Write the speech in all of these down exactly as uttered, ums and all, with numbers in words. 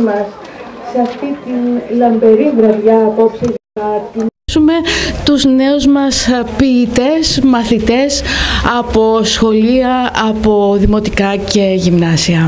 μας σε αυτή την λαμπερή βραδιά απόψε για την... τους νέους μας ποιητές, μαθητές από σχολεία, από δημοτικά και γυμνάσια.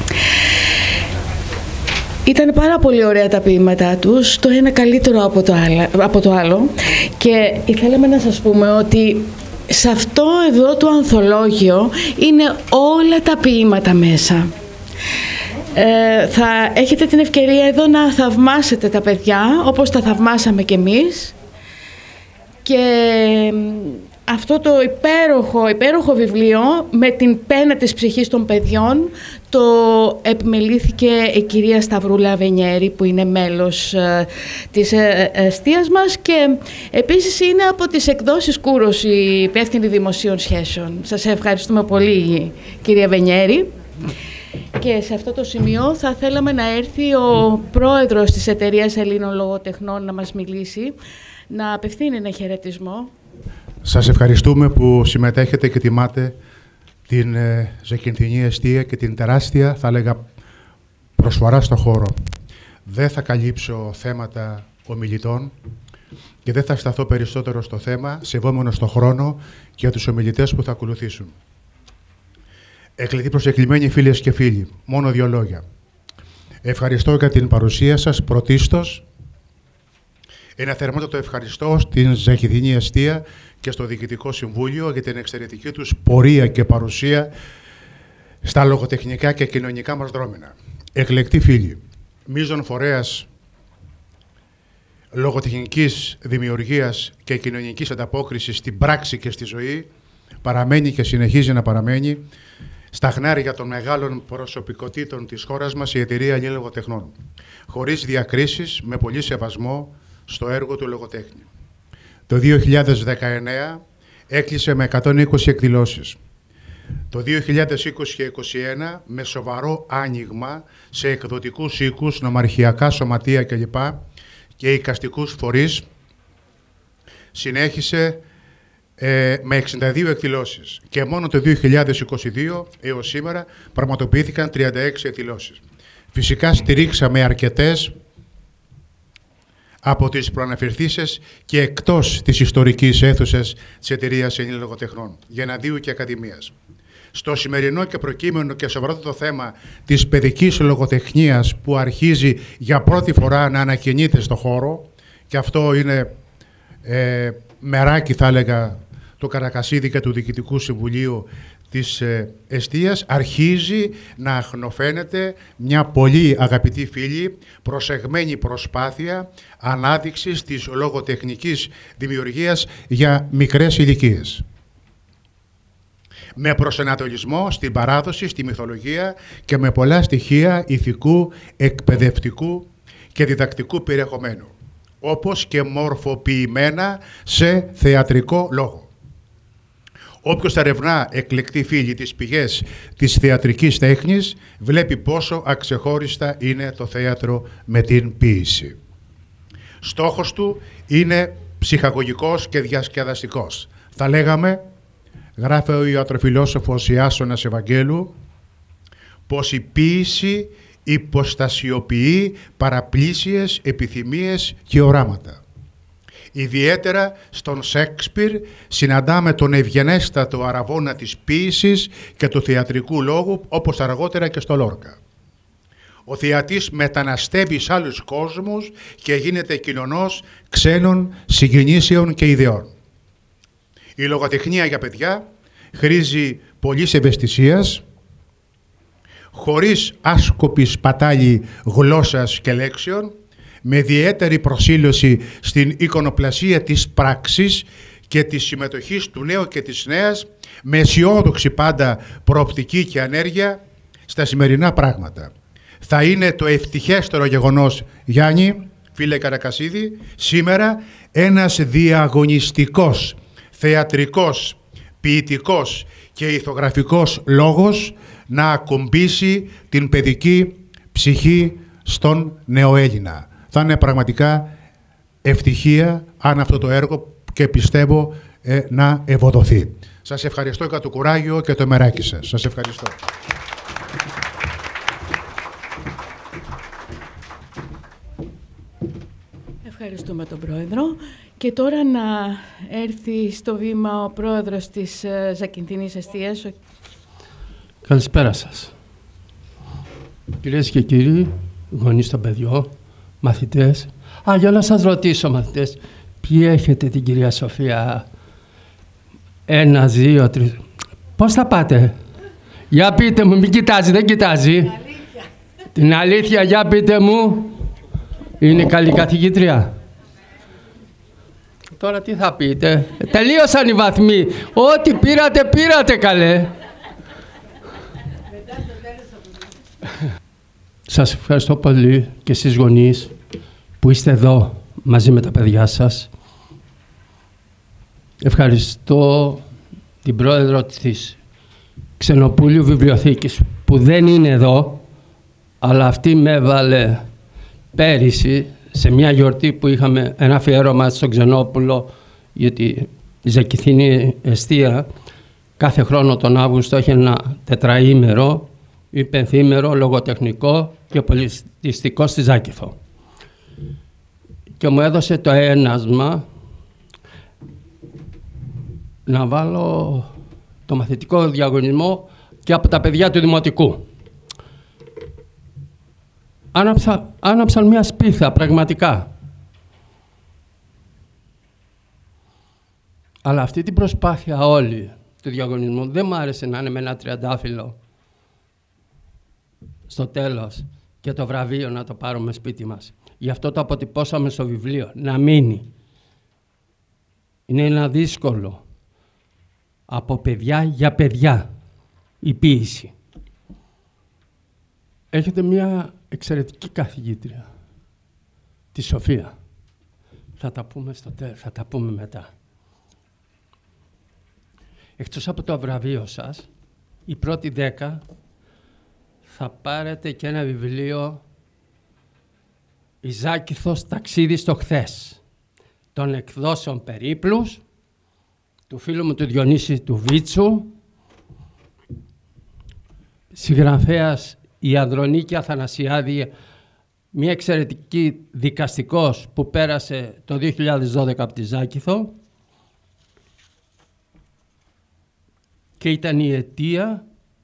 Ήταν πάρα πολύ ωραία τα ποίηματά τους, το ένα καλύτερο από το άλλο, από το άλλο και θέλαμε να σας πούμε ότι σε αυτό εδώ το ανθολόγιο είναι όλα τα ποίηματα μέσα. Ε, θα έχετε την ευκαιρία εδώ να θαυμάσετε τα παιδιά όπως τα θαυμάσαμε κι εμείς και αυτό το υπέροχο, υπέροχο βιβλίο με την πένα της ψυχής των παιδιών το επιμελήθηκε η κυρία Σταυρούλα Βενιέρη που είναι μέλος ε, της ε, εστίας μας και επίσης είναι από τις εκδόσεις Κούρος η υπεύθυνη δημοσίων σχέσεων. Σας ευχαριστούμε πολύ κυρία Βενιέρη. Και σε αυτό το σημείο θα θέλαμε να έρθει ο πρόεδρος της Εταιρείας Ελλήνων Λογοτεχνών να μας μιλήσει, να απευθύνει ένα χαιρετισμό. Σας ευχαριστούμε που συμμετέχετε και τιμάτε την ε, Ζακυνθινή Εστία και την τεράστια, θα έλεγα, προσφορά στο χώρο. Δεν θα καλύψω θέματα ομιλητών και δεν θα σταθώ περισσότερο στο θέμα, σεβόμενο στο χρόνο και για τους ομιλητές που θα ακολουθήσουν. Εκλεκτοί προσκεκλημένοι φίλες και φίλοι, μόνο δύο λόγια. Ευχαριστώ για την παρουσία σας πρωτίστως. Ένα θερμότατο ευχαριστώ στην Ζακυνθινή Εστία και στο Διοικητικό Συμβούλιο για την εξαιρετική τους πορεία και παρουσία στα λογοτεχνικά και κοινωνικά μας δρόμενα. Εκλεκτοί φίλοι, μείζων φορέας λογοτεχνικής δημιουργίας και κοινωνικής ανταπόκρισης στην πράξη και στη ζωή, παραμένει και συνεχίζει να παραμένει στα χνάρια των μεγάλων προσωπικότητων της χώρας μας η Εταιρεία Ελλήνων Λογοτεχνών, χωρίς διακρίσεις, με πολύ σεβασμό στο έργο του λογοτέχνη. Το δύο χιλιάδες δεκαεννέα έκλεισε με εκατόν είκοσι εκδηλώσεις. Το δύο χιλιάδες είκοσι και είκοσι ένα με σοβαρό άνοιγμα σε εκδοτικούς οίκους, νομαρχιακά σωματεία κλπ. Και εικαστικούς φορείς συνέχισε ε, με εξήντα δύο εκδηλώσεις. Και μόνο το δύο χιλιάδες είκοσι δύο έως σήμερα πραγματοποιήθηκαν τριάντα έξι εκδηλώσεις. Φυσικά στηρίξαμε αρκετές από τις προαναφερθήσεις και εκτός της ιστορικής αίθουσας της Εταιρείας Ελλήνων Λογοτεχνών, Γεναδίου και Ακαδημίας. Στο σημερινό και προκείμενο και σοβαρότατο θέμα της παιδικής λογοτεχνίας που αρχίζει για πρώτη φορά να ανακοινείται στο χώρο, και αυτό είναι ε, μεράκι θα έλεγα το Καρακασίδη και του Διοικητικού Συμβουλίου της ε, Εστίας, αρχίζει να αχνοφαίνεται μια πολύ αγαπητή φίλη, προσεγμένη προσπάθεια ανάδειξης της λογοτεχνικής δημιουργίας για μικρές ηλικίες. Με προσανατολισμό στην παράδοση, στη μυθολογία και με πολλά στοιχεία ηθικού, εκπαιδευτικού και διδακτικού περιεχομένου, όπως και μορφοποιημένα σε θεατρικό λόγο. Όποιος ερευνά, εκλεκτοί φίλοι, τις πηγές της θεατρικής τέχνης, βλέπει πόσο αξεχώριστα είναι το θέατρο με την ποίηση. Στόχος του είναι ψυχαγωγικός και διασκεδαστικός. Θα λέγαμε, γράφει ο ιατροφιλόσοφος Ιάσονας Ευαγγέλου, πως η ποίηση υποστασιοποιεί παραπλήσιες επιθυμίες και οράματα. Ιδιαίτερα στον Σέξπιρ συναντάμε τον ευγενέστατο αραβώνα της ποίησης και του θεατρικού λόγου, όπως αργότερα και στο Λόρκα. Ο θεατής μεταναστεύει σε άλλους κόσμους και γίνεται κοινωνός ξένων συγκινήσεων και ιδεών. Η λογοτεχνία για παιδιά χρήζει πολλής ευαισθησίας, χωρίς άσκοπη σπατάλη γλώσσας και λέξεων, με ιδιαίτερη προσήλωση στην εικονοπλασία της πράξης και της συμμετοχής του νέου και της νέας, με αισιόδοξη πάντα προοπτική και ανέργεια στα σημερινά πράγματα. Θα είναι το ευτυχέστερο γεγονός, Γιάννη, φίλε Καρακασίδη, σήμερα ένας διαγωνιστικός, θεατρικός, ποιητικός και ηθογραφικός λόγος να ακουμπήσει την παιδική ψυχή στον νεοέλληνα. Θα είναι πραγματικά ευτυχία αν αυτό το έργο, και πιστεύω ε, να ευοδοθεί. Σας ευχαριστώ για το κουράγιο και το μεράκι σας. Σας ευχαριστώ. Ευχαριστούμε τον Πρόεδρο. Και τώρα να έρθει στο βήμα ο Πρόεδρος της Ζακυνθινής Εστίας. Καλησπέρα σας. Κυρίες και κύριοι, γονείς των παιδιών, μαθητές. Α, για να σας ρωτήσω, μαθητές, ποιοι έχετε την κυρία Σοφία? Ένα, δύο, τρεις. Πώς θα πάτε? Για πείτε μου, μην κοιτάζει, δεν κοιτάζει. Την αλήθεια. Την αλήθεια, για πείτε μου. Είναι καλή καθηγήτρια. Τώρα τι θα πείτε? Τελείωσαν οι βαθμοί. Ό,τι πήρατε, πήρατε καλέ. Σας ευχαριστώ πολύ και εσείς γονείς που είστε εδώ μαζί με τα παιδιά σας. Ευχαριστώ την πρόεδρο της Ξενοπούλιου Βιβλιοθήκης που δεν είναι εδώ, αλλά αυτή με έβαλε πέρυσι σε μια γιορτή που είχαμε ένα αφιέρωμα στον Ξενόπουλο, γιατί η Ζακυνθινή Εστία κάθε χρόνο τον Αύγουστο έχει ένα τετραήμερο ή πενθήμερο λογοτεχνικό και πολιτιστικό στη Ζάκηθο. Και μου έδωσε το ένασμα να βάλω το μαθητικό διαγωνισμό και από τα παιδιά του Δημοτικού. Άναψα, άναψαν μια σπίθα, πραγματικά. Αλλά αυτή την προσπάθεια όλη του διαγωνισμού δεν μου άρεσε να είναι με ένα τριαντάφυλλο στο τέλος και το βραβείο να το πάρουμε σπίτι μας. Γι' αυτό το αποτυπώσαμε στο βιβλίο, να μείνει. Είναι ένα δύσκολο. Από παιδιά για παιδιά η ποίηση. Έχετε μια εξαιρετική καθηγήτρια, τη Σοφία. Θα τα πούμε στο τέλος, θα τα πούμε μετά. Εκτός από το βραβείο σας, οι πρώτοι δέκα θα πάρετε και ένα βιβλίο «Η Ζάκηθος ταξίδι στο χθες» των εκδόσεων Περίπλους, του φίλου μου του Διονύση του Βίτσου, συγγραφέας η Ανδρονίκη Αθανασιάδη, μια εξαιρετική δικαστικός που πέρασε το δύο χιλιάδες δώδεκα από τη Ζάκηθο και ήταν η αιτία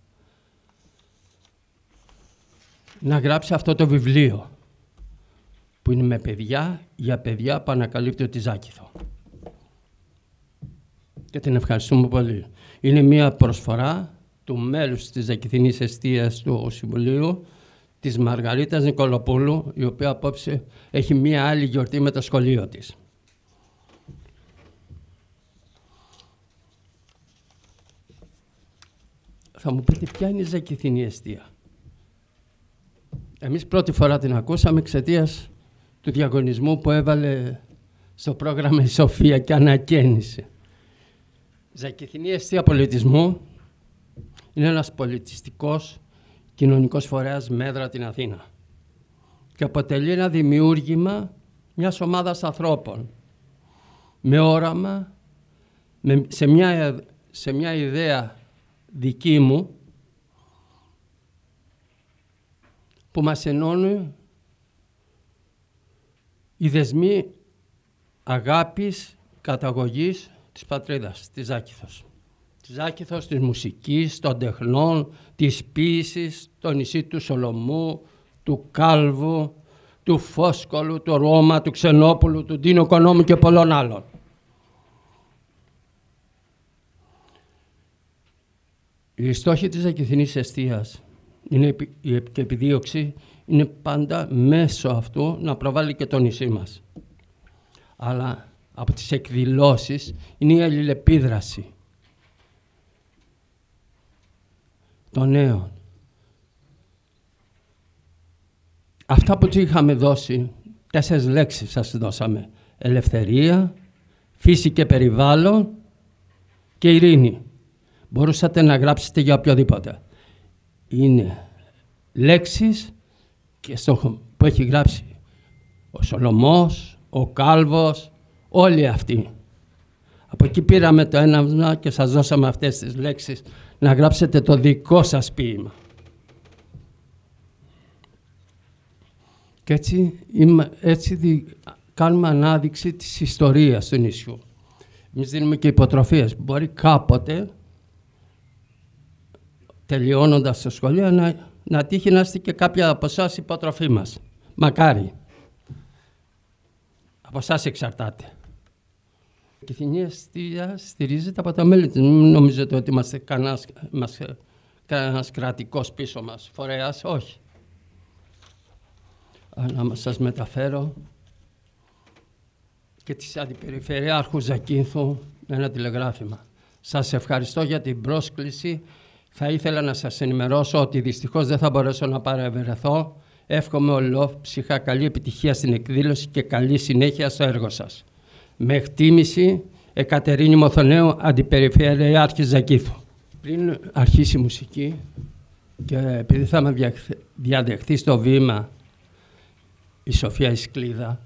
να γράψει αυτό το βιβλίο που είναι με παιδιά, για παιδιά που ανακαλύπτει τη Ζάκηθο. Και την ευχαριστούμε πολύ. Είναι μια προσφορά του μέλους της Ζακυνθινής Εστίας του Συμβουλίου, της Μαργαρίτας Νικολοπούλου, η οποία απόψε έχει μια άλλη γιορτή με το σχολείο της. Θα μου πείτε ποια είναι η Ζακυνθινή Εστία. Εμείς πρώτη φορά την ακούσαμε εξαιτίας του διαγωνισμού που έβαλε στο πρόγραμμα η Σοφία και ανακαίνισε. Η Ζακυνθινή Εστία Πολιτισμού είναι ένας πολιτιστικός κοινωνικός φορέας Μέδρα την Αθήνα και αποτελεί ένα δημιούργημα μιας ομάδας ανθρώπων με όραμα, με, σε, μια, σε μια ιδέα δική μου που μας ενώνουν οι δεσμοί αγάπης, καταγωγής της πατρίδας, της Ζάκηθος. Της Ζάκηθος, της μουσικής, των τεχνών, της ποίησης, το νησί του Σολομού, του Κάλβου, του Φόσκολου, του Ρώμα, του Ξενόπουλου, του Ντίνο Κονόμου και πολλών άλλων. Οι στόχοι της Ζακυνθινής Εστίας είναι η επιδίωξη, είναι πάντα μέσω αυτού να προβάλλει και το νησί μας. Αλλά από τις εκδηλώσεις είναι η αλληλεπίδραση των νέων. Αυτά που του είχαμε δώσει, τέσσερις λέξεις σας δώσαμε. Ελευθερία, φύση και περιβάλλον και ειρήνη. Μπορούσατε να γράψετε για οποιοδήποτε. Είναι λέξεις και στο που έχει γράψει ο Σολομός, ο Κάλβος, όλοι αυτοί. Από εκεί πήραμε το έναυσμα και σας δώσαμε αυτές τις λέξεις να γράψετε το δικό σας ποίημα. Και έτσι, έτσι κάνουμε ανάδειξη της ιστορίας του νησιού. Εμείς δίνουμε και υποτροφίες. Μπορεί κάποτε, τελειώνοντας το σχολείο, να, να τύχει να είστε και κάποια από εσάς υποτροφή μας. Μακάρι. Από εσάς εξαρτάται. Η Κυθινή Εστία στηρίζεται από τα μέλη της. Μην νομίζετε ότι είμαστε κανένας, είμαστε κανένας κρατικός πίσω μας φορέας. Όχι. Να σας μεταφέρω και της Αντιπεριφερειάρχου Ζακίνθου ένα τηλεγράφημα. Σας ευχαριστώ για την πρόσκληση. Θα ήθελα να σας ενημερώσω ότι δυστυχώς δεν θα μπορέσω να παρευρεθώ. Εύχομαι ολόψυχα καλή επιτυχία στην εκδήλωση και καλή συνέχεια στο έργο σας. Με εκτίμηση, Εκατερίνη Μοθονέου, Αντιπεριφερειάρχη Ζακίνθου. Πριν αρχίσει η μουσική και επειδή θα με διαδεχθεί στο βήμα η Σοφία Ισκλίδα,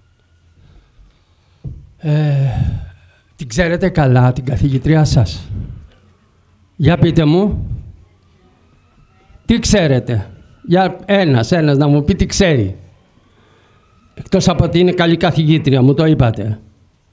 ε, την ξέρετε καλά, την καθηγητριά σας. Για πείτε μου, τι ξέρετε. Για ένας, ένας να μου πει τι ξέρει. Εκτός από ότι είναι καλή καθηγήτρια, μου το είπατε.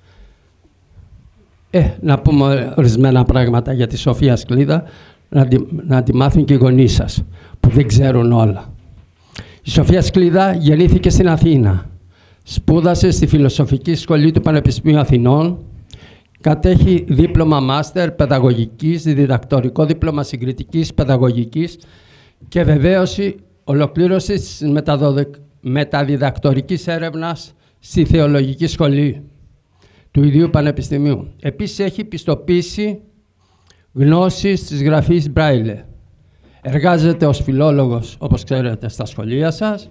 Ε, να πούμε ορισμένα πράγματα για τη Σοφία Ισκλίδα, να τη, να τη μάθουν και οι γονείς σας, που δεν ξέρουν όλα. Η Σοφία Ισκλίδα γεννήθηκε στην Αθήνα. Σπούδασε στη Φιλοσοφική Σχολή του Πανεπιστημίου Αθηνών. Κατέχει δίπλωμα μάστερ παιδαγωγικής, διδακτορικό δίπλωμα συγκριτικής παιδαγωγικής και βεβαίωση ολοκλήρωσης της μεταδιδακτορικής έρευνας στη Θεολογική Σχολή του ίδιου Πανεπιστημίου. Επίσης έχει πιστοποίηση γνώσης της γραφής Μπράιλε. Εργάζεται ως φιλόλογος, όπως ξέρετε, στα σχολεία σας.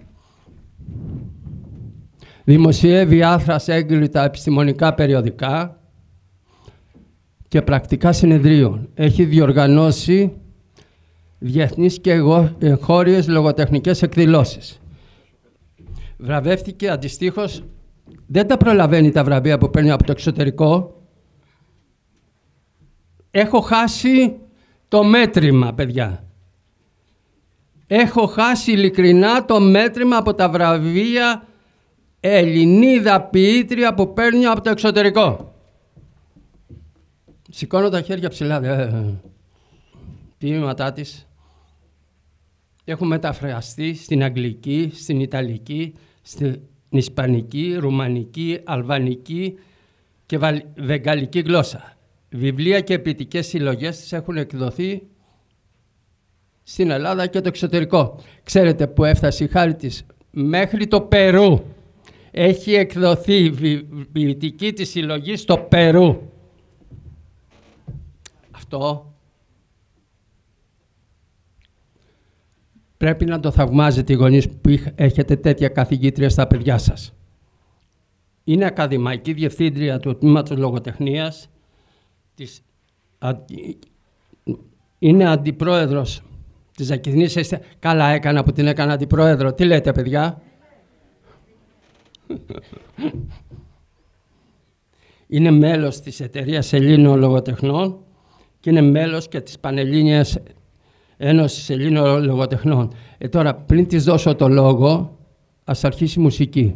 Δημοσιεύει άρθρα σε έγκριτα επιστημονικά περιοδικά και πρακτικά συνεδρίων. Έχει διοργανώσει διεθνείς και εγχώριες λογοτεχνικές εκδηλώσεις. Βραβεύτηκε αντιστοίχως, δεν τα προλαβαίνει τα βραβεία που παίρνει από το εξωτερικό. Έχω χάσει το μέτρημα, παιδιά. Έχω χάσει ειλικρινά το μέτρημα από τα βραβεία Ελληνίδα ποιήτρια που παίρνει από το εξωτερικό. Σηκώνω τα χέρια ψηλά. Ποίηματά της έχουν μεταφραστεί στην αγγλική, στην ιταλική, στην ισπανική, ρουμανική, αλβανική και βεγγαλική γλώσσα. Βιβλία και ποιητικές συλλογές της έχουν εκδοθεί στην Ελλάδα και το εξωτερικό. Ξέρετε που έφτασε η χάρη της? Μέχρι το Περού. Έχει εκδοθεί η ποιητική της συλλογή στο Περού. Αυτό πρέπει να το θαυμάζετε οι γονείς που έχετε τέτοια καθηγήτρια στα παιδιά σας. Είναι ακαδημαϊκή διευθύντρια του τμήματος λογοτεχνίας. Της, α, είναι αντιπρόεδρος της Ακυθινής Εστίας. Καλά έκανα που την έκανα αντιπρόεδρο. Τι λέτε, παιδιά? Είναι μέλος της Εταιρείας Ελλήνων Λογοτεχνών και είναι μέλος και της Πανελλήνιας Ένωσης Ελλήνων Λογοτεχνών. Ε, τώρα, πριν της δώσω το λόγο, ας αρχίσει η μουσική.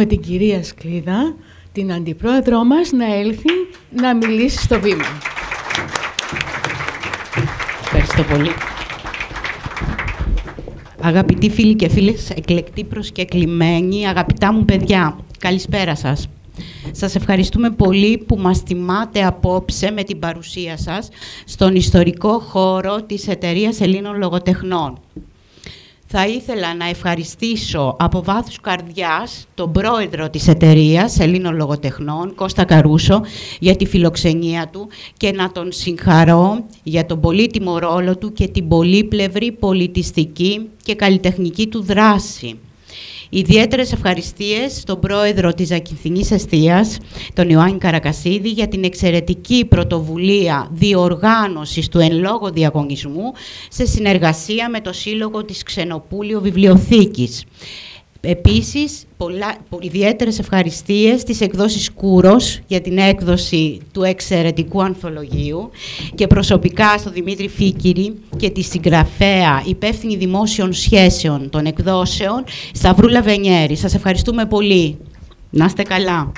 καλούμε την κυρία Σκλίδα, την αντιπρόεδρό μας, να έλθει να μιλήσει στο βήμα. Ευχαριστώ πολύ. Αγαπητοί φίλοι και φίλες, εκλεκτοί προσκεκλημένοι, αγαπητά μου παιδιά, καλησπέρα σας. Σας ευχαριστούμε πολύ που μας τιμάτε απόψε με την παρουσία σας στον ιστορικό χώρο της Εταιρείας Ελλήνων Λογοτεχνών. Θα ήθελα να ευχαριστήσω από βάθους καρδιάς τον πρόεδρο της Εταιρείας Ελλήνων Λογοτεχνών, Κώστα Καρούσο, για τη φιλοξενία του και να τον συγχαρώ για τον πολύτιμο ρόλο του και την πολύπλευρη πολιτιστική και καλλιτεχνική του δράση. Ιδιαίτερες ευχαριστίες στον πρόεδρο της Ακινθινής Εστίας, τον Ιωάννη Καρακασίδη, για την εξαιρετική πρωτοβουλία διοργάνωσης του εν λόγω διαγωνισμού σε συνεργασία με το Σύλλογο της Ξενοπούλιο Βιβλιοθήκης. Επίσης, πολλά, ιδιαίτερες ευχαριστίες στις εκδόσεις Κούρος για την έκδοση του εξαιρετικού ανθολογίου και προσωπικά στο Δημήτρη Φίκηρη και τη συγγραφέα υπεύθυνη δημόσιων σχέσεων των εκδόσεων Σταυρούλα Βενιέρη. Σας ευχαριστούμε πολύ. Να είστε καλά.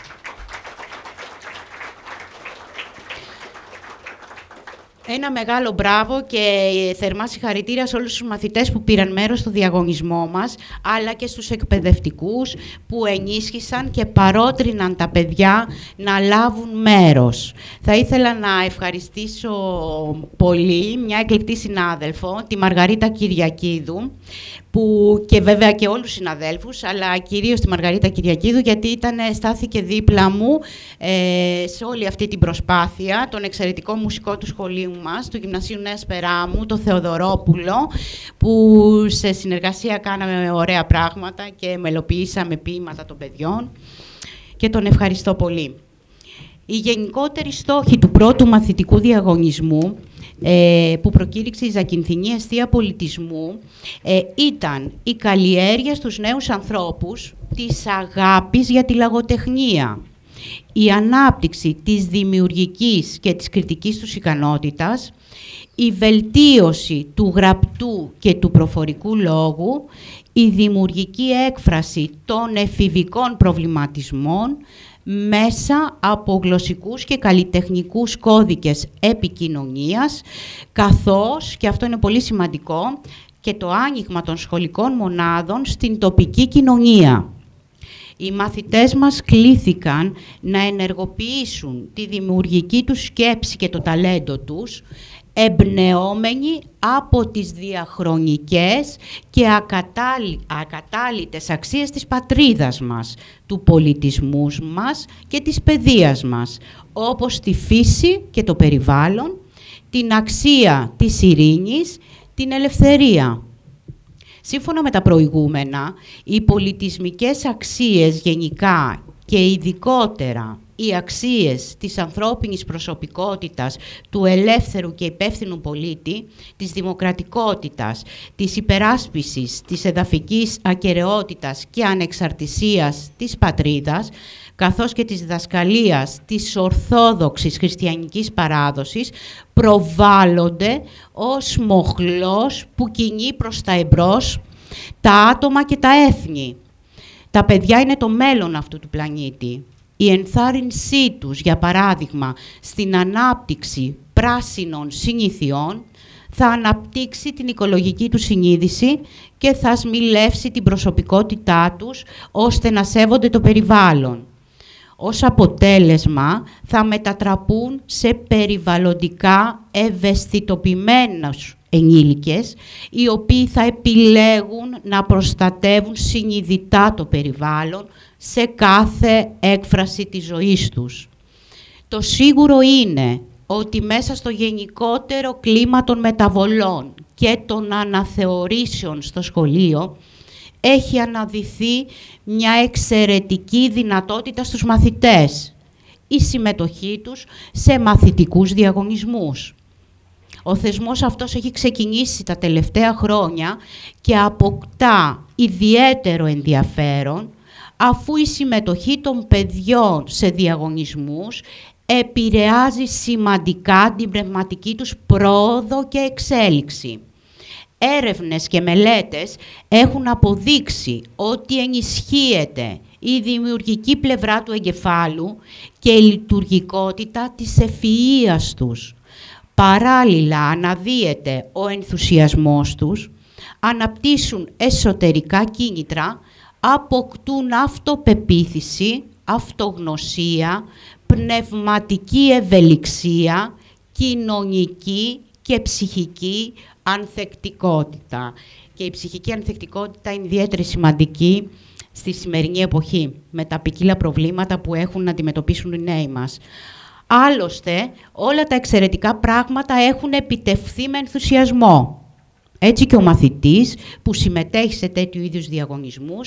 Ένα μεγάλο μπράβο και θερμά συγχαρητήρια σε όλους τους μαθητές που πήραν μέρος στο διαγωνισμό μας, αλλά και στους εκπαιδευτικούς που ενίσχυσαν και παρότριναν τα παιδιά να λάβουν μέρος. Θα ήθελα να ευχαριστήσω πολύ μια εκλεκτή συνάδελφο, τη Μαργαρίτα Κυριακίδου, που και βέβαια και όλους τους συναδέλφους, αλλά κυρίως τη Μαργαρίτα Κυριακίδου, γιατί ήταν, στάθηκε δίπλα μου ε, σε όλη αυτή την προσπάθεια, τον εξαιρετικό μουσικό του σχολείου μας, του Γυμνασίου Νέας Περάμου, το Θεοδωρόπουλο, που σε συνεργασία κάναμε ωραία πράγματα και μελοποιήσαμε ποίηματα των παιδιών και τον ευχαριστώ πολύ. Η γενικότερη στόχη του πρώτου μαθητικού διαγωνισμού ε, που προκήρυξε η Ζακυνθινή Εστία Πολιτισμού ε, ήταν η καλλιέργεια στους νέους ανθρώπους της αγάπης για τη λογοτεχνία, η ανάπτυξη της δημιουργικής και της κριτικής τους ικανότητας, η βελτίωση του γραπτού και του προφορικού λόγου, η δημιουργική έκφραση των εφηβικών προβληματισμών μέσα από γλωσσικούς και καλλιτεχνικούς κώδικες επικοινωνίας, καθώς, και αυτό είναι πολύ σημαντικό, και το άνοιγμα των σχολικών μονάδων στην τοπική κοινωνία. Οι μαθητές μας κλήθηκαν να ενεργοποιήσουν τη δημιουργική τους σκέψη και το ταλέντο τους, εμπνεόμενοι από τις διαχρονικές και ακατάλητες αξίες της πατρίδας μας, του πολιτισμού μας και της παιδείας μας, όπως τη φύση και το περιβάλλον, την αξία της ειρήνης, την ελευθερία. Σύμφωνα με τα προηγούμενα, οι πολιτισμικές αξίες γενικά και ειδικότερα οι αξίες της ανθρώπινης προσωπικότητας, του ελεύθερου και υπεύθυνου πολίτη, της δημοκρατικότητας, της υπεράσπισης, της εδαφικής ακεραιότητας και ανεξαρτησίας της πατρίδας, καθώς και της διδασκαλίας της ορθόδοξης χριστιανικής παράδοσης, προβάλλονται ως μοχλός που κινεί προς τα εμπρός τα άτομα και τα έθνη. Τα παιδιά είναι το μέλλον αυτού του πλανήτη. Η ενθάρρυνσή τους, για παράδειγμα, στην ανάπτυξη πράσινων συνηθιών, θα αναπτύξει την οικολογική του συνείδηση και θα σμιλεύσει την προσωπικότητά τους, ώστε να σέβονται το περιβάλλον. Ως αποτέλεσμα, θα μετατραπούν σε περιβαλλοντικά ευαισθητοποιημένους ενήλικες, οι οποίοι θα επιλέγουν να προστατεύουν συνειδητά το περιβάλλον σε κάθε έκφραση της ζωής τους. Το σίγουρο είναι ότι μέσα στο γενικότερο κλίμα των μεταβολών και των αναθεωρήσεων στο σχολείο έχει αναδυθεί μια εξαιρετική δυνατότητα στους μαθητές, η συμμετοχή τους σε μαθητικούς διαγωνισμούς. Ο θεσμός αυτός έχει ξεκινήσει τα τελευταία χρόνια και αποκτά ιδιαίτερο ενδιαφέρον, αφού η συμμετοχή των παιδιών σε διαγωνισμούς επηρεάζει σημαντικά την πνευματική τους πρόοδο και εξέλιξη. Έρευνες και μελέτες έχουν αποδείξει ότι ενισχύεται η δημιουργική πλευρά του εγκεφάλου και η λειτουργικότητα της ευφυΐας τους. Παράλληλα αναδύεται ο ενθουσιασμός τους, αναπτύσσουν εσωτερικά κίνητρα, αποκτούν αυτοπεποίθηση, αυτογνωσία, πνευματική ευελιξία, κοινωνική και ψυχική ανθεκτικότητα. Και η ψυχική ανθεκτικότητα είναι ιδιαίτερα σημαντική στη σημερινή εποχή, με τα ποικίλα προβλήματα που έχουν να αντιμετωπίσουν οι νέοι μας. Άλλωστε, όλα τα εξαιρετικά πράγματα έχουν επιτευχθεί με ενθουσιασμό. Έτσι και ο μαθητής που συμμετέχει σε τέτοιου είδους διαγωνισμούς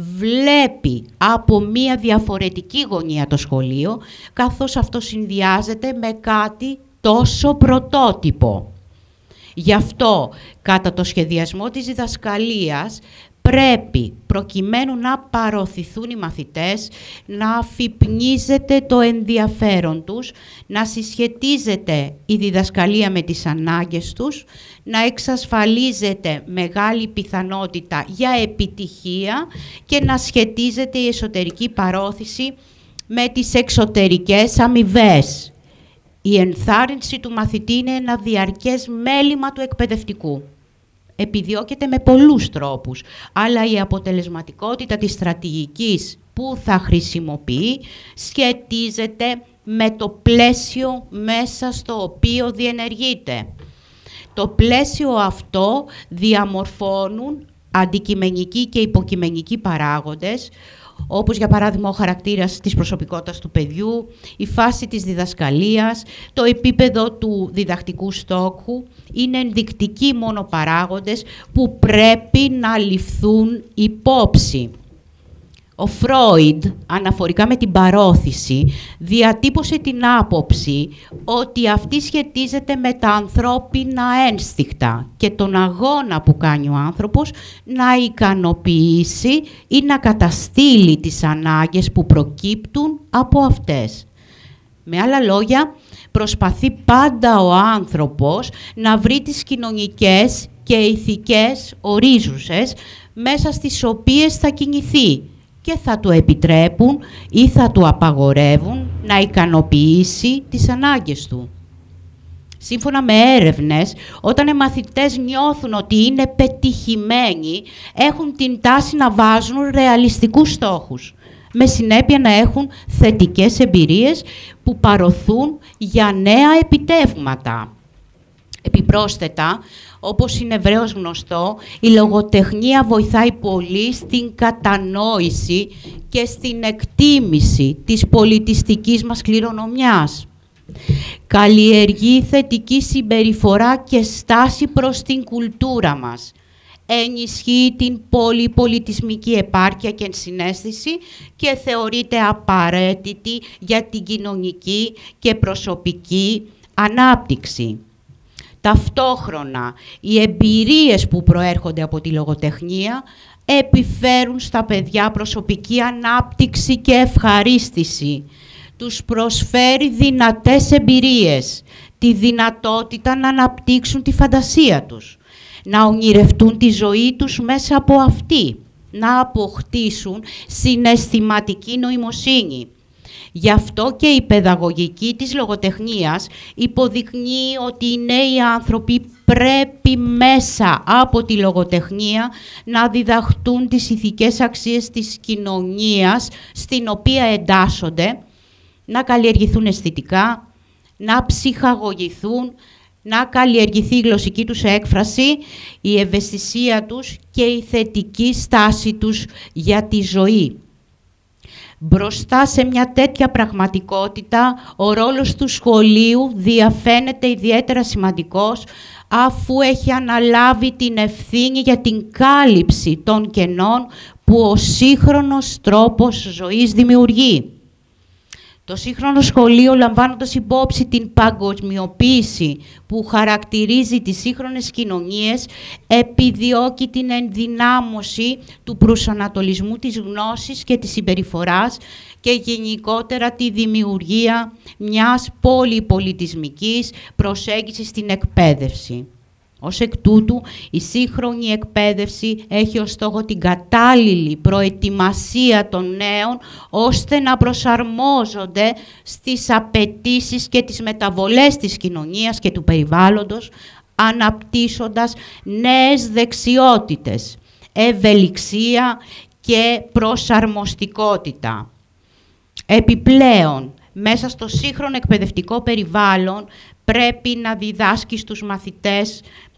βλέπει από μία διαφορετική γωνία το σχολείο, καθώς αυτό συνδυάζεται με κάτι τόσο πρωτότυπο. Γι' αυτό, κατά το σχεδιασμό της διδασκαλίας, πρέπει, προκειμένου να παρωθηθούν οι μαθητές, να αφυπνίζεται το ενδιαφέρον τους, να συσχετίζεται η διδασκαλία με τις ανάγκες τους, να εξασφαλίζεται μεγάλη πιθανότητα για επιτυχία και να σχετίζεται η εσωτερική παρώθηση με τις εξωτερικές αμοιβές. Η ενθάρρυνση του μαθητή είναι ένα διαρκές μέλημα του εκπαιδευτικού. Επιδιώκεται με πολλούς τρόπους, αλλά η αποτελεσματικότητα της στρατηγικής που θα χρησιμοποιεί σχετίζεται με το πλαίσιο μέσα στο οποίο διενεργείται. Το πλαίσιο αυτό διαμορφώνουν αντικειμενικοί και υποκειμενικοί παράγοντες, όπως για παράδειγμα ο χαρακτήρας της προσωπικότητας του παιδιού, η φάση της διδασκαλίας, το επίπεδο του διδακτικού στόχου, είναι ενδεικτικοί μόνο παράγοντες που πρέπει να ληφθούν υπόψη. Ο Φρόιντ, αναφορικά με την παρώθηση, διατύπωσε την άποψη ότι αυτή σχετίζεται με τα ανθρώπινα ένστικτα και τον αγώνα που κάνει ο άνθρωπος να ικανοποιήσει ή να καταστήλει τις ανάγκες που προκύπτουν από αυτές. Με άλλα λόγια, προσπαθεί πάντα ο άνθρωπος να βρει τις κοινωνικές και ηθικές ορίζουσες μέσα στις οποίες θα κινηθεί και θα του επιτρέπουν ή θα του απαγορεύουν να ικανοποιήσει τις ανάγκες του. Σύμφωνα με έρευνες, όταν οι μαθητές νιώθουν ότι είναι πετυχημένοι, έχουν την τάση να βάζουν ρεαλιστικούς στόχους, με συνέπεια να έχουν θετικές εμπειρίες που παρωθούν για νέα επιτεύγματα. Επιπρόσθετα, όπως είναι ευρέως γνωστό, η λογοτεχνία βοηθάει πολύ στην κατανόηση και στην εκτίμηση της πολιτιστικής μας κληρονομιάς. Καλλιεργεί θετική συμπεριφορά και στάση προς την κουλτούρα μας. Ενισχύει την πολυπολιτισμική επάρκεια και ενσυναίσθηση και θεωρείται απαραίτητη για την κοινωνική και προσωπική ανάπτυξη. Ταυτόχρονα, οι εμπειρίες που προέρχονται από τη λογοτεχνία επιφέρουν στα παιδιά προσωπική ανάπτυξη και ευχαρίστηση. Τους προσφέρει δυνατές εμπειρίες, τη δυνατότητα να αναπτύξουν τη φαντασία τους, να ονειρευτούν τη ζωή τους μέσα από αυτή, να αποκτήσουν συναισθηματική νοημοσύνη. Γι' αυτό και η παιδαγωγική της λογοτεχνίας υποδεικνύει ότι οι νέοι άνθρωποι πρέπει μέσα από τη λογοτεχνία να διδαχτούν τις ηθικές αξίες της κοινωνίας στην οποία εντάσσονται, να καλλιεργηθούν αισθητικά, να ψυχαγωγηθούν, να καλλιεργηθεί η γλωσσική τους έκφραση, η ευαισθησία τους και η θετική στάση τους για τη ζωή. Μπροστά σε μια τέτοια πραγματικότητα, ο ρόλος του σχολείου διαφαίνεται ιδιαίτερα σημαντικός, αφού έχει αναλάβει την ευθύνη για την κάλυψη των κενών που ο σύγχρονος τρόπος ζωής δημιουργεί. Το σύγχρονο σχολείο, λαμβάνοντας υπόψη την παγκοσμιοποίηση που χαρακτηρίζει τις σύγχρονες κοινωνίες, επιδιώκει την ενδυνάμωση του προσανατολισμού της γνώσης και της συμπεριφοράς και γενικότερα τη δημιουργία μιας πολυπολιτισμικής προσέγγισης στην εκπαίδευση. Ως εκ τούτου, η σύγχρονη εκπαίδευση έχει ως στόχο την κατάλληλη προετοιμασία των νέων, ώστε να προσαρμόζονται στις απαιτήσεις και τις μεταβολές της κοινωνίας και του περιβάλλοντος, αναπτύσσοντας νέες δεξιότητες, ευελιξία και προσαρμοστικότητα. Επιπλέον, μέσα στο σύγχρονο εκπαιδευτικό περιβάλλον πρέπει να διδάσκει στους μαθητές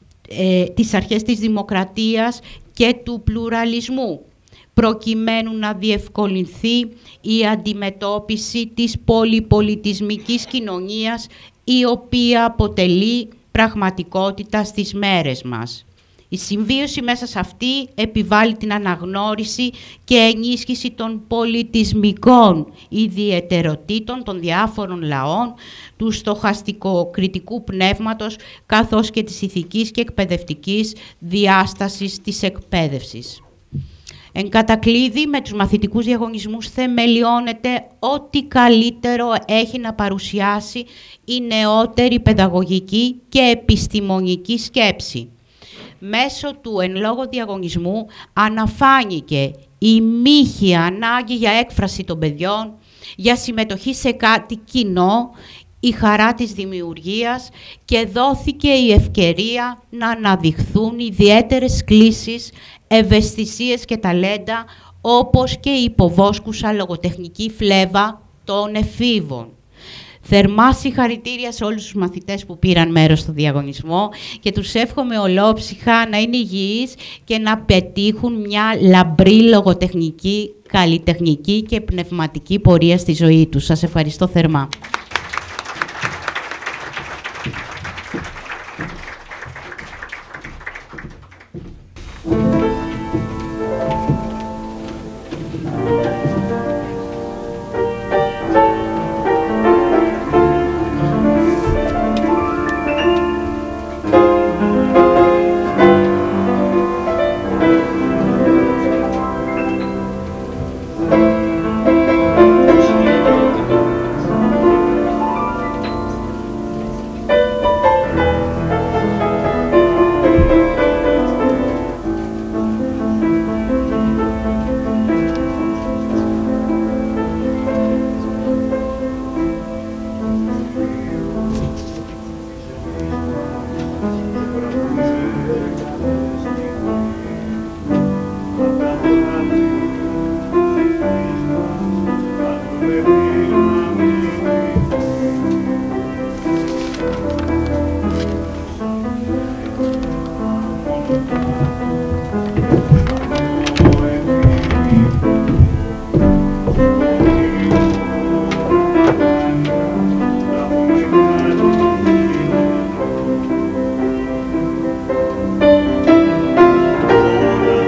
ε, τις αρχές της δημοκρατίας και του πλουραλισμού, προκειμένου να διευκολυνθεί η αντιμετώπιση της πολυπολιτισμικής κοινωνίας, η οποία αποτελεί πραγματικότητα στις μέρες μας. Η συμβίωση μέσα σε αυτή επιβάλλει την αναγνώριση και ενίσχυση των πολιτισμικών ιδιαιτεροτήτων των διάφορων λαών, του στοχαστικοκριτικού πνεύματος, καθώς και της ηθικής και εκπαιδευτικής διάστασης της εκπαίδευσης. Εν κατακλείδη, με τους μαθητικούς διαγωνισμούς θεμελιώνεται ό,τι καλύτερο έχει να παρουσιάσει η νεότερη παιδαγωγική και επιστημονική σκέψη. Μέσω του εν λόγω διαγωνισμού αναφάνηκε η μύχη ανάγκη για έκφραση των παιδιών, για συμμετοχή σε κάτι κοινό, η χαρά της δημιουργίας, και δόθηκε η ευκαιρία να αναδειχθούν ιδιαίτερες κλίσεις, ευαισθησίες και ταλέντα, όπως και η υποβόσκουσα λογοτεχνική φλέβα των εφήβων. Θερμά συγχαρητήρια σε όλους τους μαθητές που πήραν μέρος στο διαγωνισμό και τους εύχομαι ολόψυχα να είναι υγιείς και να πετύχουν μια λαμπρή λογοτεχνική, καλλιτεχνική και πνευματική πορεία στη ζωή τους. Σας ευχαριστώ θερμά.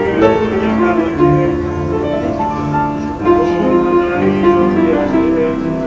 Thank you.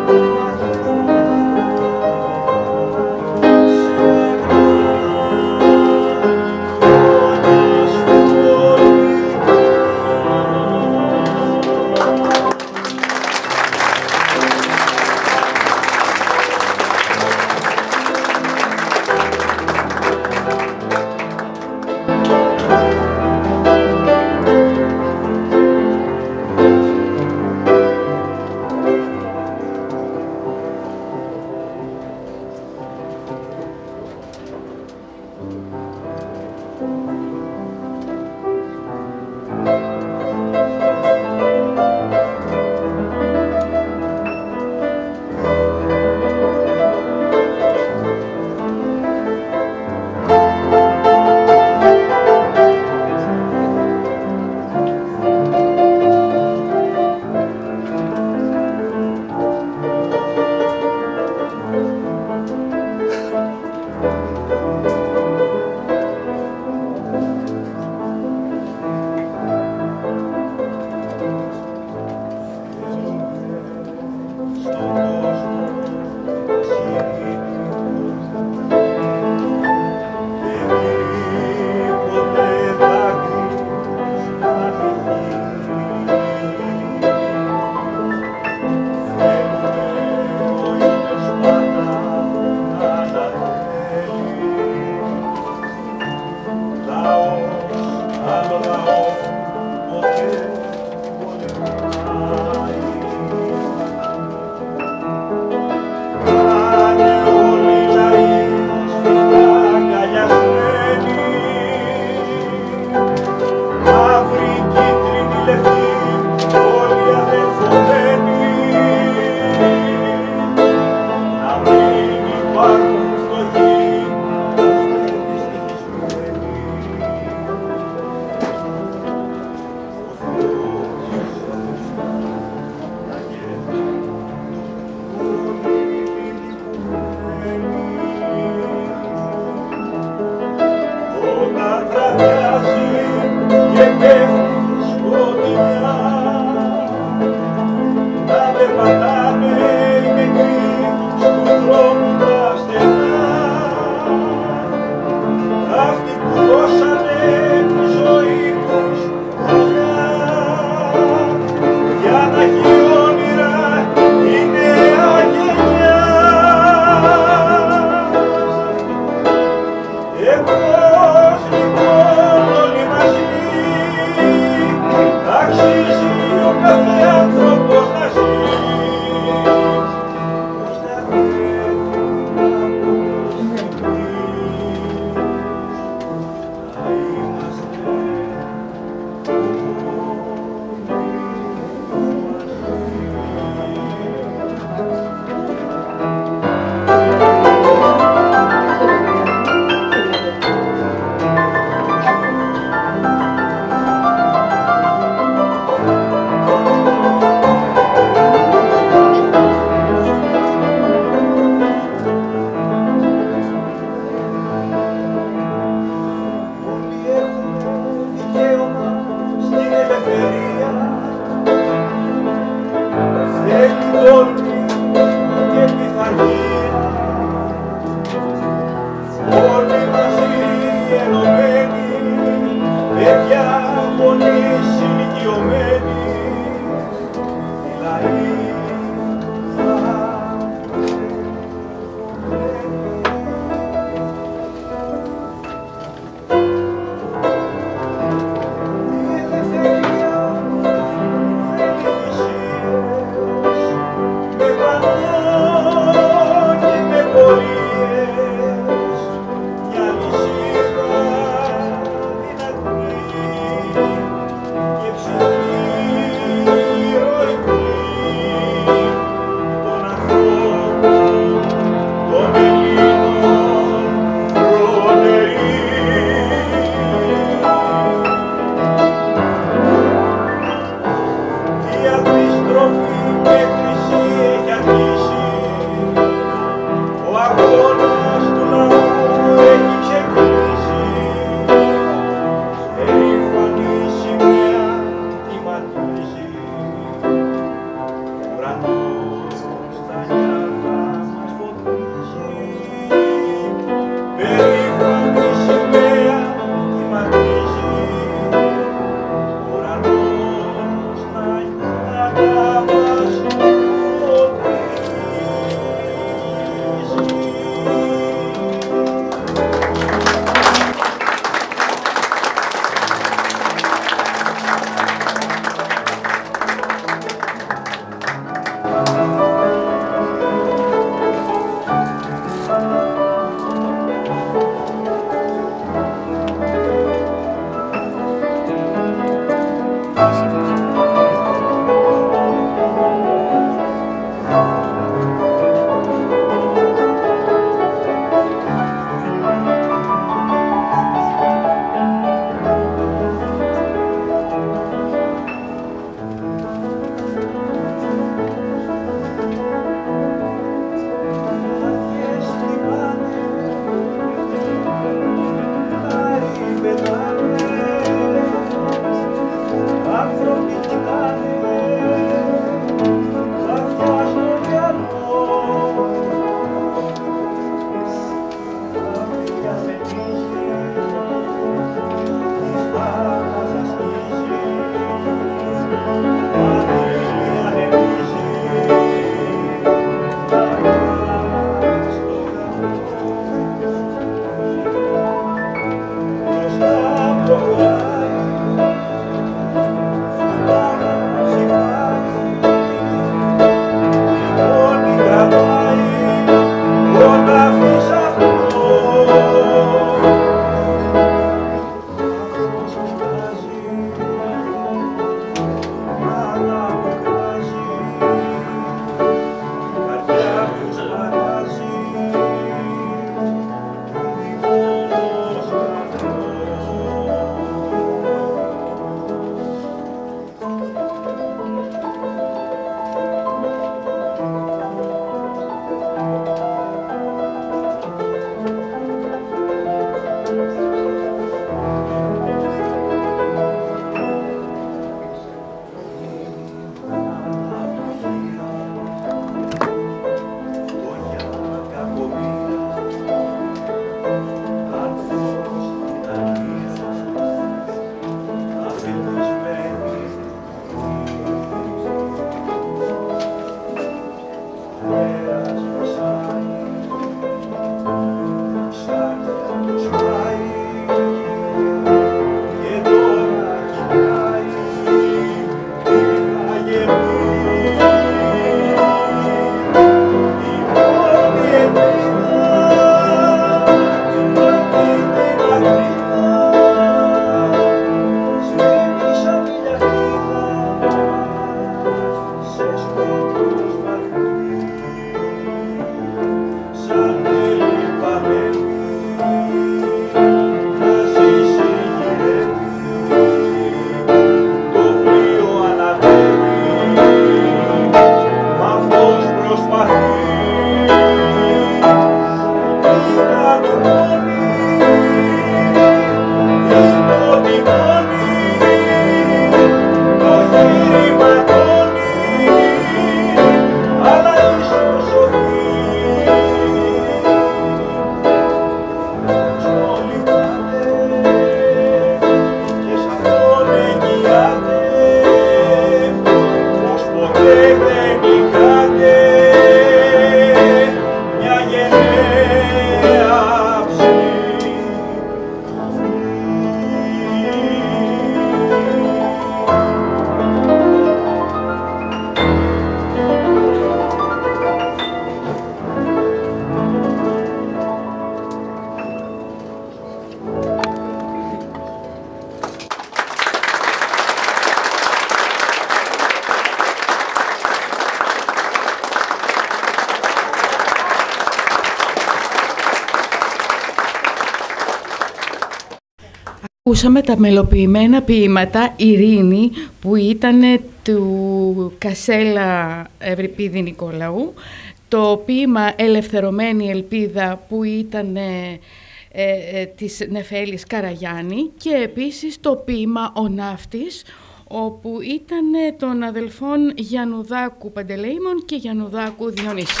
Ακούσαμε τα μελοποιημένα ποίηματα «Ειρήνη» που ήταν του Κασέλα Ευρυπίδη Νικολαού, το ποίημα «Ελευθερωμένη ελπίδα» που ήταν ε, ε, της Νεφέλης Καραγιάννη και επίσης το ποίημα «Ο Ναύτης», όπου ήταν των αδελφών Γιαννουδάκου Παντελεήμων και Γιαννουδάκου Διονυσίου.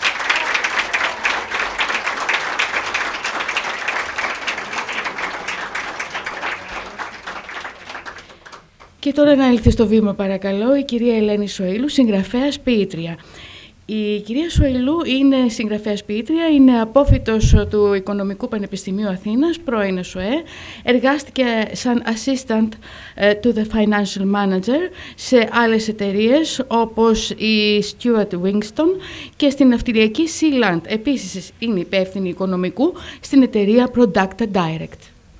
Και τώρα να έλθει στο βήμα, παρακαλώ, η κυρία Ελένη Σοήλου, συγγραφέας ποιήτρια. Η κυρία Σοηλού είναι συγγραφέας ποιήτρια, είναι απόφοιτος του Οικονομικού Πανεπιστημίου Αθήνας, πρώην ΕΣΟΕ, εργάστηκε σαν assistant to the financial manager σε άλλες εταιρείες όπως η Stuart Winston και στην ναυτιλιακή Sealand. Επίσης είναι υπεύθυνη οικονομικού στην εταιρεία Producta Direct.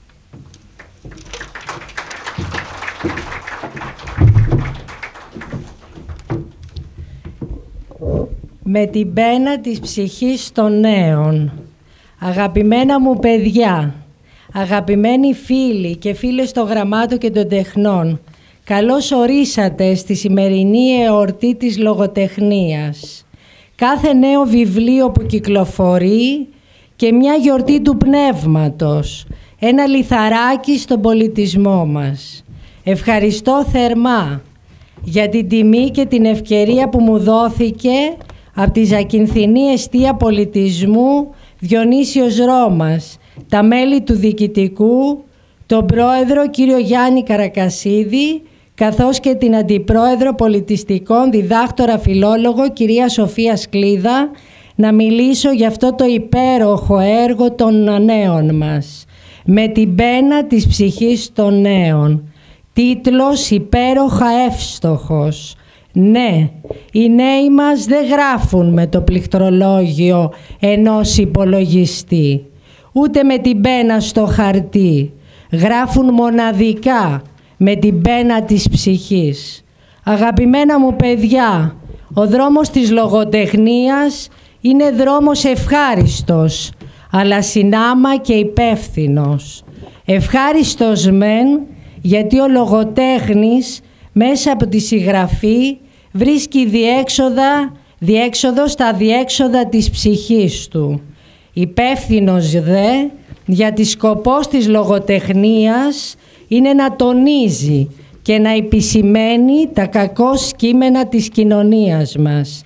Με την πένα της ψυχής των νέων. Αγαπημένα μου παιδιά, αγαπημένοι φίλοι και φίλες των γραμμάτων και των τεχνών, καλώς ορίσατε στη σημερινή εορτή της λογοτεχνίας. Κάθε νέο βιβλίο που κυκλοφορεί και μια γιορτή του πνεύματος, ένα λιθαράκι στον πολιτισμό μας. Ευχαριστώ θερμά για την τιμή και την ευκαιρία που μου δόθηκε από τη Ζακυνθινή Εστία Πολιτισμού Διονύσιος Ρώμας, τα μέλη του Διοικητικού, τον Πρόεδρο κύριο Γιάννη Καρακασίδη, καθώς και την Αντιπρόεδρο Πολιτιστικών Διδάκτορα Φιλόλογο κυρία Σοφία Σκλίδα, να μιλήσω για αυτό το υπέροχο έργο των νέων μας. Με την πένα της ψυχής των νέων. Τίτλος υπέροχα εύστοχος. Ναι, οι νέοι μας δεν γράφουν με το πληκτρολόγιο ενός υπολογιστή, ούτε με την πένα στο χαρτί. Γράφουν μοναδικά με την πένα της ψυχής. Αγαπημένα μου παιδιά, ο δρόμος της λογοτεχνίας είναι δρόμος ευχάριστος, αλλά συνάμα και υπεύθυνος. Ευχάριστος μεν, γιατί ο λογοτέχνης μέσα από τη συγγραφή βρίσκει διέξοδα, διέξοδο στα διέξοδα της ψυχής του. Υπεύθυνος δε, γιατί σκοπός της λογοτεχνίας είναι να τονίζει και να επισημαίνει τα κακώς κείμενα της κοινωνίας μας.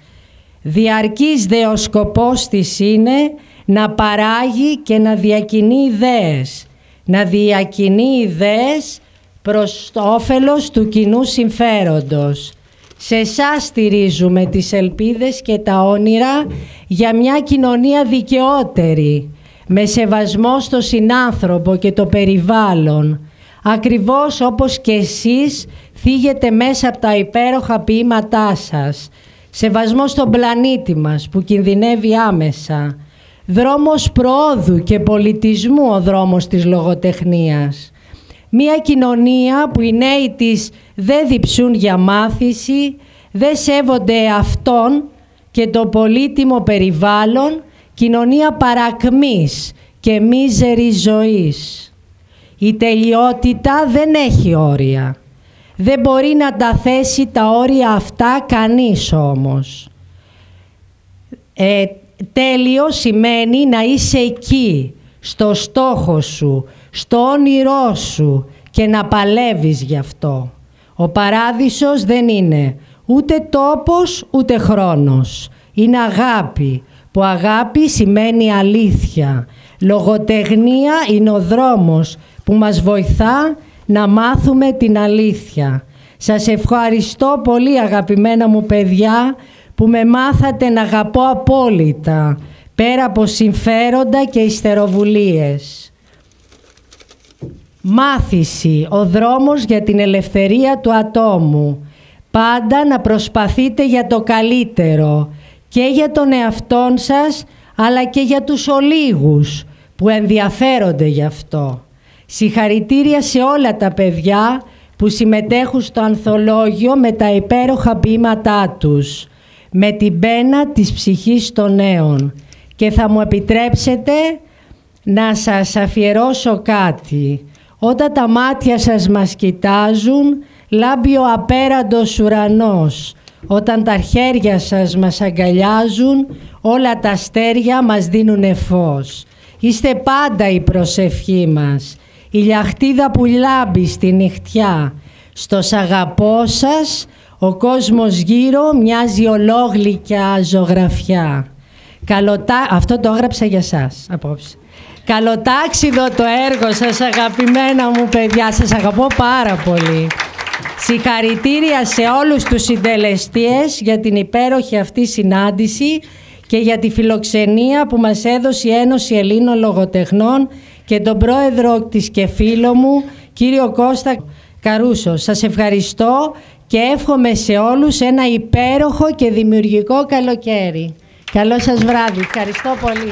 Διαρκής δε ο σκοπός της είναι να παράγει και να διακινεί ιδέες, να διακινεί ιδέες προς το όφελος του κοινού συμφέροντος. Σε εσάς στηρίζουμε τις ελπίδες και τα όνειρα για μια κοινωνία δικαιότερη, με σεβασμό στο συνάνθρωπο και το περιβάλλον, ακριβώς όπως και εσείς θίγετε μέσα από τα υπέροχα ποίηματά σας. Σεβασμό στον πλανήτη μας που κινδυνεύει άμεσα. Δρόμος προόδου και πολιτισμού ο δρόμος της λογοτεχνίας. Μια κοινωνία που οι νέοι της δεν διψούν για μάθηση, δεν σέβονται αυτόν και το πολύτιμο περιβάλλον, κοινωνία παρακμής και μίζερης ζωής. Η τελειότητα δεν έχει όρια. Δεν μπορεί να τα θέσει τα όρια αυτά κανείς όμως. Ε, τέλειο σημαίνει να είσαι εκεί, στο στόχο σου, στο όνειρό σου και να παλεύεις γι' αυτό. Ο παράδεισος δεν είναι ούτε τόπος ούτε χρόνος. Είναι αγάπη, που αγάπη σημαίνει αλήθεια. Λογοτεχνία είναι ο δρόμος που μας βοηθά να μάθουμε την αλήθεια. Σας ευχαριστώ πολύ αγαπημένα μου παιδιά που με μάθατε να αγαπώ απόλυτα, πέρα από συμφέροντα και ιστεροβουλίες. Μάθηση, ο δρόμος για την ελευθερία του ατόμου. Πάντα να προσπαθείτε για το καλύτερο και για τον εαυτόν σας, αλλά και για τους ολίγους που ενδιαφέρονται γι' αυτό. Συγχαρητήρια σε όλα τα παιδιά που συμμετέχουν στο ανθολόγιο με τα υπέροχα ποίηματά τους, με την πένα της ψυχής των νέων. Και θα μου επιτρέψετε να σας αφιερώσω κάτι. Όταν τα μάτια σας μας κοιτάζουν, λάμπει ο απέραντος ουρανός. Όταν τα χέρια σας μας αγκαλιάζουν, όλα τα αστέρια μας δίνουνε φως. Είστε πάντα η προσευχή μας, η λιαχτίδα που λάμπει στη νυχτιά. Στο σ' αγαπώ σας, ο κόσμος γύρω μοιάζει ολόγλυκια ζωγραφιά. Καλοτά... Αυτό το έγραψα για σας απόψε. Καλοτάξιδο το έργο σας, αγαπημένα μου παιδιά. Σας αγαπώ πάρα πολύ. Συγχαρητήρια σε όλους τους συντελεστές για την υπέροχη αυτή συνάντηση και για τη φιλοξενία που μας έδωσε η Ένωση Ελλήνων Λογοτεχνών και τον πρόεδρο της και φίλο μου, κύριο Κώστα Καρούσο. Σας ευχαριστώ και εύχομαι σε όλους ένα υπέροχο και δημιουργικό καλοκαίρι. Καλό σας βράδυ. Ευχαριστώ πολύ.